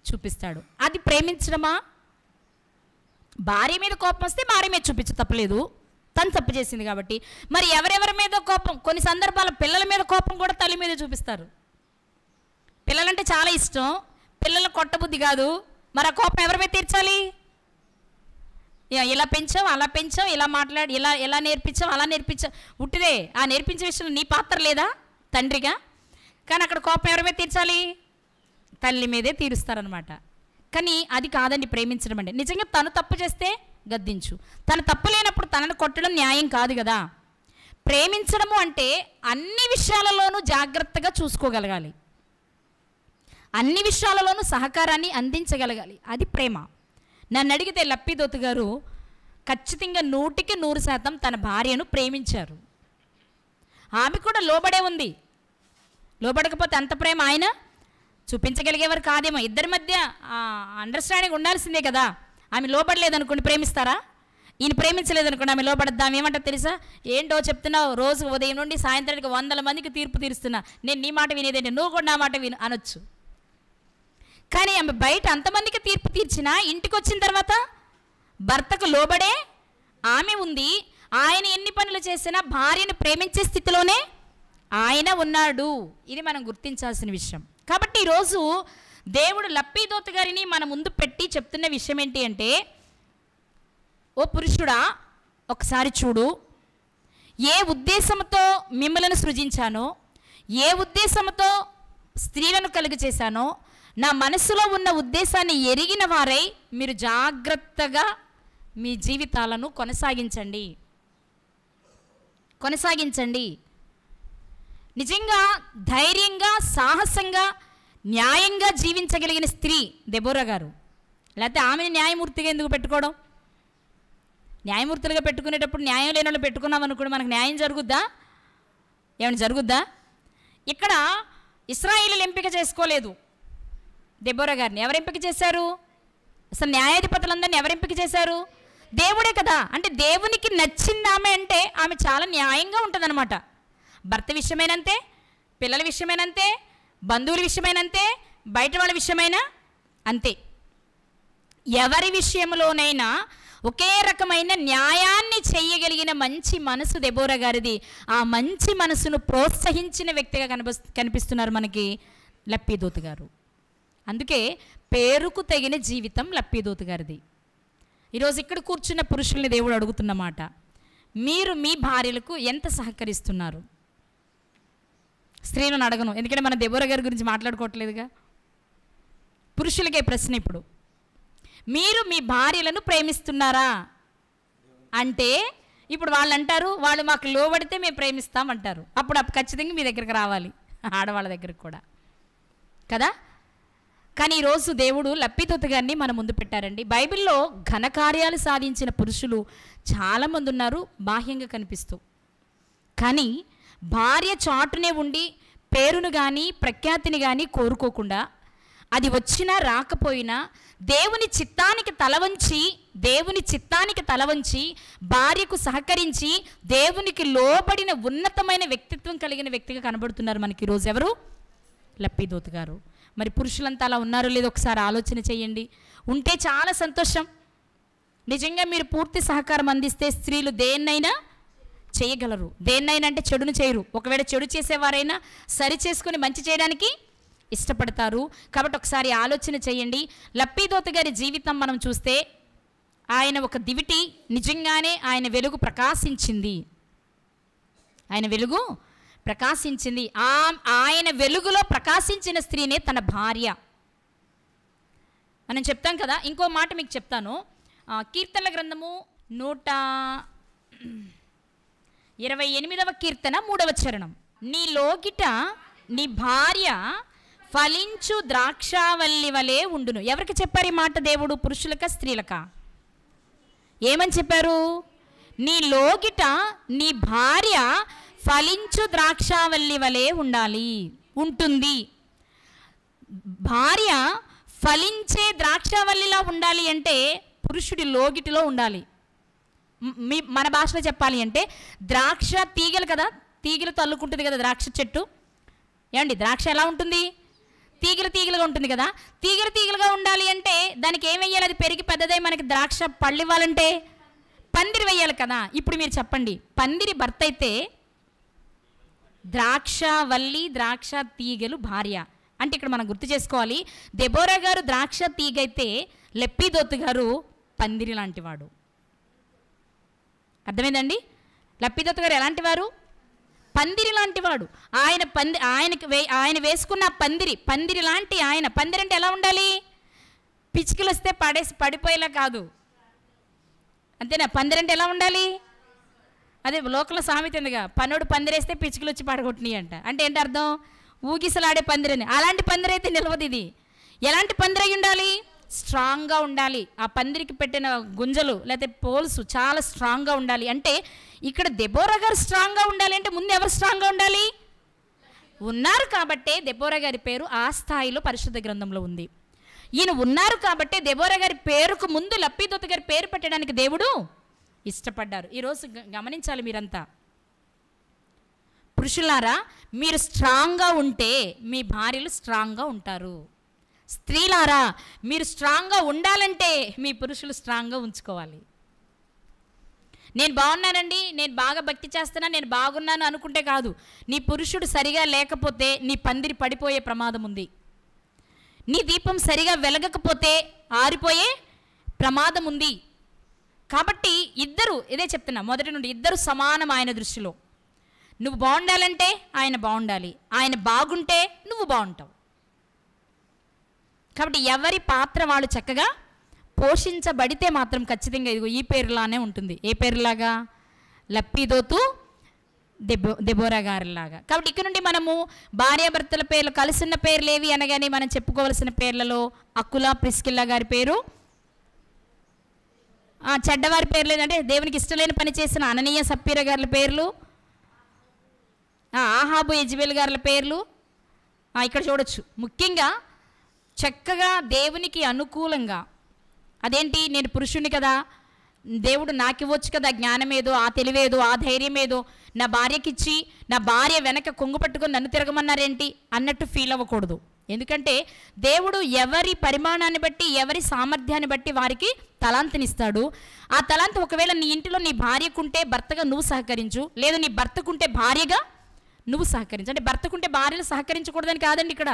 A: చూపిస్తాడు. అది ప్రేమించడమా? భార్య మీద కోపం వస్తే భార్య మీద చూపించ తప్పలేదు, తను తప్పు చేసింది కాబట్టి. మరి ఎవరెవరి మీద కోపం, కొన్ని సందర్భాల పిల్లల మీద కోపం కూడా తల్లి మీద చూపిస్తారు. పిల్లలంటే చాలా ఇష్టం, పిల్లలు కొట్టబుద్ధి కాదు, మరి ఆ కోపం ఎవరి మీద తీర్చాలి? ఇలా పెంచాం, అలా పెంచాం, ఇలా మాట్లాడి, ఇలా ఎలా నేర్పించాం, అలా నేర్పించాం, ఉట్టిదే. ఆ నేర్పించే విషయంలో నీ పాత్ర లేదా తండ్రిగా? కానీ అక్కడ కోపం ఎవరి మీద తీర్చాలి? తల్లి మీదే తీరుస్తారనమాట. కానీ అది కాదండి ప్రేమించడం అంటే. నిజంగా తను తప్పు చేస్తే గద్దించు, తను తప్పు లేనప్పుడు తనను కొట్టడం న్యాయం కాదు కదా. ప్రేమించడము అంటే అన్ని విషయాలలోనూ జాగ్రత్తగా చూసుకోగలగాలి, అన్ని విషయాలలోనూ సహకారాన్ని అందించగలగాలి, అది ప్రేమ. నన్ను అడిగితే లప్పిదోతు గారు ఖచ్చితంగా నూటికి నూరు శాతం తన భార్యను ప్రేమించారు. ఆమె కూడా లోబడే ఉంది. లోబడకపోతే అంత ప్రేమ ఆయన చూపించగలిగేవారు కాదేమో. ఇద్దరి మధ్య అండర్స్టాండింగ్ ఉండాల్సిందే కదా. ఆమె లోబడలేదనుకోండి ప్రేమిస్తారా? ఈయన ప్రేమించలేదనుకోండి ఆమె లోబడద్దాం. ఏమంటా తెలుసా? ఏంటో చెప్తున్నావు, రోజు ఉదయం నుండి సాయంత్రానికి వందల మందికి తీర్పు తీరుస్తున్నా, నేను నీ మాట వినేదేంటి, నువ్వు కూడా నా మాట విను అనొచ్చు. కానీ ఆమె బయట అంతమందికి తీర్పు తీర్చినా ఇంటికి వచ్చిన తర్వాత భర్తకు లోబడే ఆమె ఉంది. ఆయన ఎన్ని పనులు చేసినా భార్యను ప్రేమించే స్థితిలోనే ఆయన ఉన్నాడు. ఇది మనం గుర్తించాల్సిన విషయం. కాబట్టి ఈరోజు దేవుడు లప్పిదోతు గారిని మన ముందు పెట్టి చెప్తున్న విషయం ఏంటి అంటే, ఓ పురుషుడా ఒకసారి చూడు, ఏ ఉద్దేశంతో మిమ్మల్ని సృజించానో, ఏ ఉద్దేశంతో స్త్రీలను కలుగు చేశానో, నా మనసులో ఉన్న ఉద్దేశాన్ని ఎరిగిన వారై మీరు జాగ్రత్తగా మీ జీవితాలను కొనసాగించండి కొనసాగించండి నిజంగా ధైర్యంగా, సాహసంగా, న్యాయంగా జీవించగలిగిన స్త్రీ దెబోరా గారు. లేకపోతే ఆమెను న్యాయమూర్తిగా ఎందుకు పెట్టుకోవడం? న్యాయమూర్తులుగా పెట్టుకునేటప్పుడు న్యాయం లేని వాళ్ళు పెట్టుకున్నాం అనుకోండి, మనకు న్యాయం జరుగుద్దా? ఏమైనా జరుగుద్దా? ఇక్కడ ఇశ్రాయేలీయులు ఎంపిక చేసుకోలేదు దెబోరా గారిని. ఎవరు ఎంపిక చేశారు? అసలు న్యాయాధిపతులందరినీ ఎవరు ఎంపిక చేశారు? దేవుడే కదా. అంటే దేవునికి నచ్చింది ఆమె అంటే ఆమె చాలా న్యాయంగా ఉంటుందన్నమాట. భర్త విషయమైనంతే, పిల్లల విషయమైనంతే, బంధువుల విషయమైనంతే, బయట వాళ్ళ విషయమైనా అంతే. ఎవరి విషయంలోనైనా ఒకే రకమైన న్యాయాన్ని చేయగలిగిన మంచి మనసు దెబోరా గారిది. ఆ మంచి మనసును ప్రోత్సహించిన వ్యక్తిగా కనిపి కనిపిస్తున్నారు మనకి లప్పిదోతు గారు. అందుకే పేరుకు తగిన జీవితం లప్పిదోతు గారిది. ఈరోజు ఇక్కడ కూర్చున్న పురుషుల్ని దేవుడు అడుగుతున్నమాట, మీరు మీ భార్యలకు ఎంత సహకరిస్తున్నారు? స్త్రీలను అడగను, ఎందుకంటే మన దెబోరా గారి గురించి మాట్లాడుకోవట్లేదుగా. పురుషులకే ప్రశ్న ఇప్పుడు, మీరు మీ భార్యలను ప్రేమిస్తున్నారా అంటే ఇప్పుడు వాళ్ళు అంటారు, వాళ్ళు మాకు లోబడితే మేము ప్రేమిస్తామంటారు. అప్పుడు ఖచ్చితంగా మీ దగ్గరికి రావాలి, ఆడవాళ్ళ దగ్గరికి కూడా కదా. కానీ ఈరోజు దేవుడు లప్పిదోతు గారిని మన ముందు పెట్టారండి. బైబిల్లో ఘనకార్యాలు సాధించిన పురుషులు చాలామంది ఉన్నారు బాహ్యంగా కనిపిస్తూ. కానీ భార్య చాటునే ఉండి పేరును కానీ ప్రఖ్యాతిని కానీ కోరుకోకుండా, అది వచ్చినా రాకపోయినా దేవుని చిత్తానికి తలవంచి దేవుని చిత్తానికి తలవంచి భార్యకు సహకరించి దేవునికి లోబడిన ఉన్నతమైన వ్యక్తిత్వం కలిగిన వ్యక్తిగా కనబడుతున్నారు మనకి ఈరోజు. ఎవరు? లప్పిదోతు గారు. మరి పురుషులంతా అలా ఉన్నారో లేదో ఒకసారి ఆలోచన చేయండి. ఉంటే చాలా సంతోషం. నిజంగా మీరు పూర్తి సహకారం అందిస్తే స్త్రీలు దేన్నైనా చేయగలరు. దేన్నైనా అంటే చెడును చేయరు. ఒకవేళ చెడు చేసేవారైనా సరి చేసుకుని మంచి చేయడానికి ఇష్టపడతారు. కాబట్టి ఒకసారి ఆలోచన చేయండి. లప్పిదోతు గారి జీవితం మనం చూస్తే ఆయన ఒక దివిటి, నిజంగానే ఆయన వెలుగు ప్రకాశించింది. ఆయన వెలుగు ప్రకాశించింది. ఆ ఆయన వెలుగులో ప్రకాశించిన స్త్రీనే తన భార్య. మనం చెప్తాం కదా. ఇంకో మాట మీకు చెప్తాను. కీర్తనల గ్రంథము నూట ఇరవై ఎనిమిదవ కీర్తన మూడవ చరణం, నీ లోగిట నీ భార్య ఫలించు ద్రాక్షావల్లి వలె ఉండును. ఎవరికి చెప్పారు ఈ మాట దేవుడు? పురుషులక స్త్రీలక? ఏమని చెప్పారు? నీ లోగిట నీ భార్య ఫలించు ద్రాక్షావల్లి వలె ఉండాలి, ఉంటుంది. భార్య ఫలించే ద్రాక్షావల్లిలా ఉండాలి అంటే పురుషుడి లోగిటిలో ఉండాలి. మీ మన భాషలో చెప్పాలి అంటే ద్రాక్ష తీగలు కదా, తీగలు తల్లుకుంటుంది కదా ద్రాక్ష చెట్టు. ఏమండి, ద్రాక్ష ఎలా ఉంటుంది? తీగలు తీగలుగా ఉంటుంది కదా. తీగలు తీగలుగా ఉండాలి అంటే దానికి ఏం వెయ్యాలి? అది పెరిగి పెద్దదై మనకి ద్రాక్ష పళ్ళు ఇవ్వాలంటే పందిరి వెయ్యాలి కదా. ఇప్పుడు మీరు చెప్పండి, పందిరి భర్త అయితే ద్రాక్ష వల్లి ద్రాక్ష తీగలు భార్య అంటే ఇక్కడ మనం గుర్తు చేసుకోవాలి, దెబోరా గారు ద్రాక్ష తీగ అయితే లెప్పీదోతు గారు పందిరి లాంటివాడు. అర్థమైందండి? లెప్పీదోతు గారు ఎలాంటి వారు? పందిరి లాంటి వాడు. ఆయన పంది ఆయనకి వే ఆయన వేసుకున్న పందిరి పందిరి లాంటి ఆయన. పందిరి అంటే ఎలా ఉండాలి? పిచ్చుకలు వస్తే పడేసి పడిపోయేలా కాదు, అంతేనా? పందిరి అంటే ఎలా ఉండాలి? అదే లోకల్ సామెత ఉందిగా, పన్నోడు పందిరేస్తే పిచ్చుకలు వచ్చి పడగొట్టినాయి అంట. అంటే ఏంటి అర్థం? ఊగిసలాడే పందిరని. అలాంటి పందిరి అయితే నిలవదు. ఇది ఎలాంటి పందిరి అయి ఉండాలి? స్ట్రాంగ్గా ఉండాలి. ఆ పందిరికి పెట్టిన గుంజలు లేకపోతే పోల్స్ చాలా స్ట్రాంగ్గా ఉండాలి. అంటే ఇక్కడ దెబోరా గారు స్ట్రాంగ్గా ఉండాలి అంటే ముందు ఎవరు స్ట్రాంగ్గా ఉండాలి? ఉన్నారు కాబట్టే దెబోరా గారి పేరు ఆ స్థాయిలో పరిశుద్ధ గ్రంథంలో ఉంది. ఈయన ఉన్నారు కాబట్టే దెబోరా గారి పేరుకు ముందు లెప్పీదోతు గారి పేరు పెట్టడానికి దేవుడు ఇష్టపడ్డారు. ఈరోజు గమనించాలి మీరంతా, పురుషులారా మీరు స్ట్రాంగ్గా ఉంటే మీ భార్యలు స్ట్రాంగ్గా ఉంటారు. స్త్రీలారా మీరు స్ట్రాంగ్గా ఉండాలంటే మీ పురుషులు స్ట్రాంగ్గా ఉంచుకోవాలి. నేను బాగున్నానండి, నేను బాగా భక్తి చేస్తున్నా, నేను బాగున్నాను అనుకుంటే కాదు. నీ పురుషుడు సరిగా లేకపోతే నీ పందిరి పడిపోయే ప్రమాదం ఉంది. నీ దీపం సరిగా వెలగకపోతే ఆరిపోయే ప్రమాదం ఉంది. కాబట్టి ఇద్దరు, ఇదే చెప్తున్నా మొదటి నుండి, ఇద్దరు సమానం ఆయన దృష్టిలో. నువ్వు బాగుండాలంటే ఆయన బాగుండాలి, ఆయన బాగుంటే నువ్వు బాగుంటావు. కాబట్టి ఎవరి పాత్ర వాళ్ళు చక్కగా పోషించబడితే మాత్రం ఖచ్చితంగా ఇదిగో ఈ పేరులానే ఉంటుంది. ఏ పేరులాగా? లెప్పీదోతు దెబో దెబోరా గారిలాగా. కాబట్టి ఇక్కడ నుండి మనము భార్యాభర్తల పేర్లు కలిసిన పేర్లు ఏవి అనగానే మనం చెప్పుకోవాల్సిన పేర్లలో అకుల ప్రిస్కిల్లా గారి పేరు, చెడ్డవారి పేర్లు ఏంటంటే దేవునికి ఇష్టలేని పని చేసిన అననీయ సప్పీర గారి పేర్లు, ఆహాబు యెజబెల్ గారి పేర్లు ఇక్కడ చూడొచ్చు. ముఖ్యంగా చక్కగా దేవునికి అనుకూలంగా, అదేంటి నేను పురుషుణ్ణి కదా, దేవుడు నాకు ఇవ్వచ్చు కదా జ్ఞానం ఏదో, ఆ తెలివేదో, ఆ ధైర్యం ఏదో నా భార్యకిచ్చి నా భార్య వెనక కొంగు పట్టుకొని నన్ను తిరగమన్నారేంటి అన్నట్టు ఫీల్ అవ్వకూడదు. ఎందుకంటే దేవుడు ఎవరి పరిమాణాన్ని బట్టి ఎవరి సామర్థ్యాన్ని బట్టి వారికి తలాంతినిస్తాడు. ఆ తలాంతి ఒకవేళ నీ ఇంటిలో నీ భార్యకుంటే భర్తగా నువ్వు సహకరించు, లేదా నీ భర్తకుంటే భార్యగా నువ్వు సహకరించు. అంటే భర్తకుంటే భార్యలు సహకరించకూడదని కాదండి ఇక్కడ.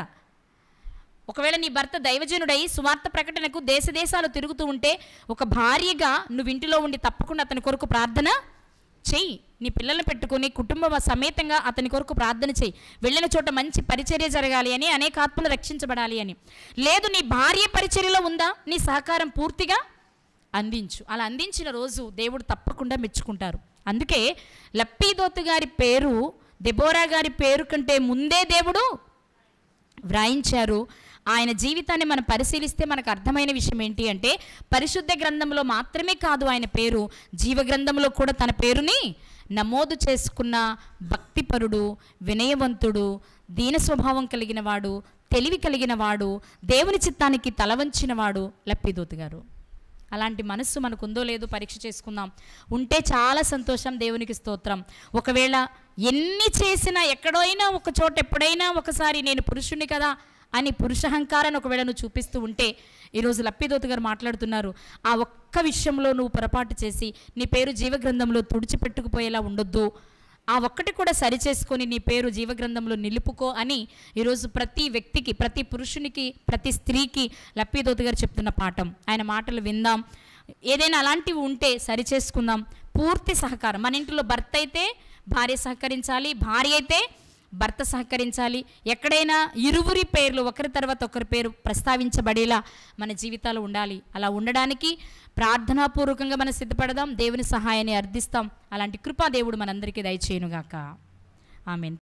A: ఒకవేళ నీ భర్త దైవజనుడై సువార్త ప్రకటనకు దేశ దేశాలు తిరుగుతూ ఉంటే ఒక భార్యగా నువ్వు ఇంటిలో ఉండి తప్పకుండా అతని కొరకు ప్రార్థన చెయ్యి. నీ పిల్లల్ని పెట్టుకుని కుటుంబ సమేతంగా అతని కొరకు ప్రార్థన చెయ్యి. వెళ్ళిన చోట మంచి పరిచర్య జరగాలి అని, అనేక ఆత్మలు రక్షించబడాలి అని. లేదు నీ భార్య పరిచర్యలో ఉందా, నీ సహకారం పూర్తిగా అందించు. అలా అందించిన రోజు దేవుడు తప్పకుండా మెచ్చుకుంటారు. అందుకే లెప్పీదోతు గారి పేరు దెబోరా గారి పేరు కంటే ముందే దేవుడు వ్రాయించారు. ఆయన జీవితాన్ని మనం పరిశీలిస్తే మనకు అర్థమైన విషయం ఏంటి అంటే, పరిశుద్ధ గ్రంథంలో మాత్రమే కాదు ఆయన పేరు, జీవ గ్రంథంలో కూడా తన పేరుని నమోదు చేసుకున్న భక్తిపరుడు, వినయవంతుడు, దీన స్వభావం కలిగిన వాడు, తెలివి కలిగిన వాడు, దేవుని చిత్తానికి తలవంచిన వాడు లెప్పీదోతు గారు. అలాంటి మనస్సు మనకు ఉందో లేదో పరీక్ష చేసుకుందాం. ఉంటే చాలా సంతోషం, దేవునికి స్తోత్రం. ఒకవేళ ఎన్ని చేసినా ఎక్కడైనా ఒక చోట ఎప్పుడైనా ఒకసారి నేను పురుషుణ్ణి కదా అని పురుషహంకారాన్ని ఒకవేళ నువ్వు చూపిస్తూ ఉంటే, ఈరోజు లెప్పీదోతు గారు మాట్లాడుతున్నారు, ఆ ఒక్క విషయంలో నువ్వు పొరపాటు చేసి నీ పేరు జీవగ్రంథంలో తుడిచిపెట్టుకుపోయేలా ఉండొద్దు. ఆ ఒక్కటి కూడా సరిచేసుకొని నీ పేరు జీవగ్రంథంలో నిలుపుకో అని ఈరోజు ప్రతి వ్యక్తికి, ప్రతి పురుషునికి, ప్రతి స్త్రీకి లెప్పీదోతు గారు చెప్తున్న పాఠం. ఆయన మాటలు విందాం. ఏదైనా అలాంటివి ఉంటే సరిచేసుకుందాం. పూర్తి సహకారం. మన ఇంట్లో భర్త అయితే భార్య సహకరించాలి, భార్య అయితే భర్త సహకరించాలి. ఎక్కడైనా ఇరువురి పేర్లు ఒకరి తర్వాత ఒకరి పేరు ప్రస్తావించబడేలా మన జీవితాలు ఉండాలి. అలా ఉండడానికి ప్రార్థనాపూర్వకంగా మనం సిద్ధపడదాం, దేవుని సహాయాన్ని అర్థిస్తాం. అలాంటి కృపా దేవుడు మనందరికీ దయచేయునుగాక. ఆమేన్.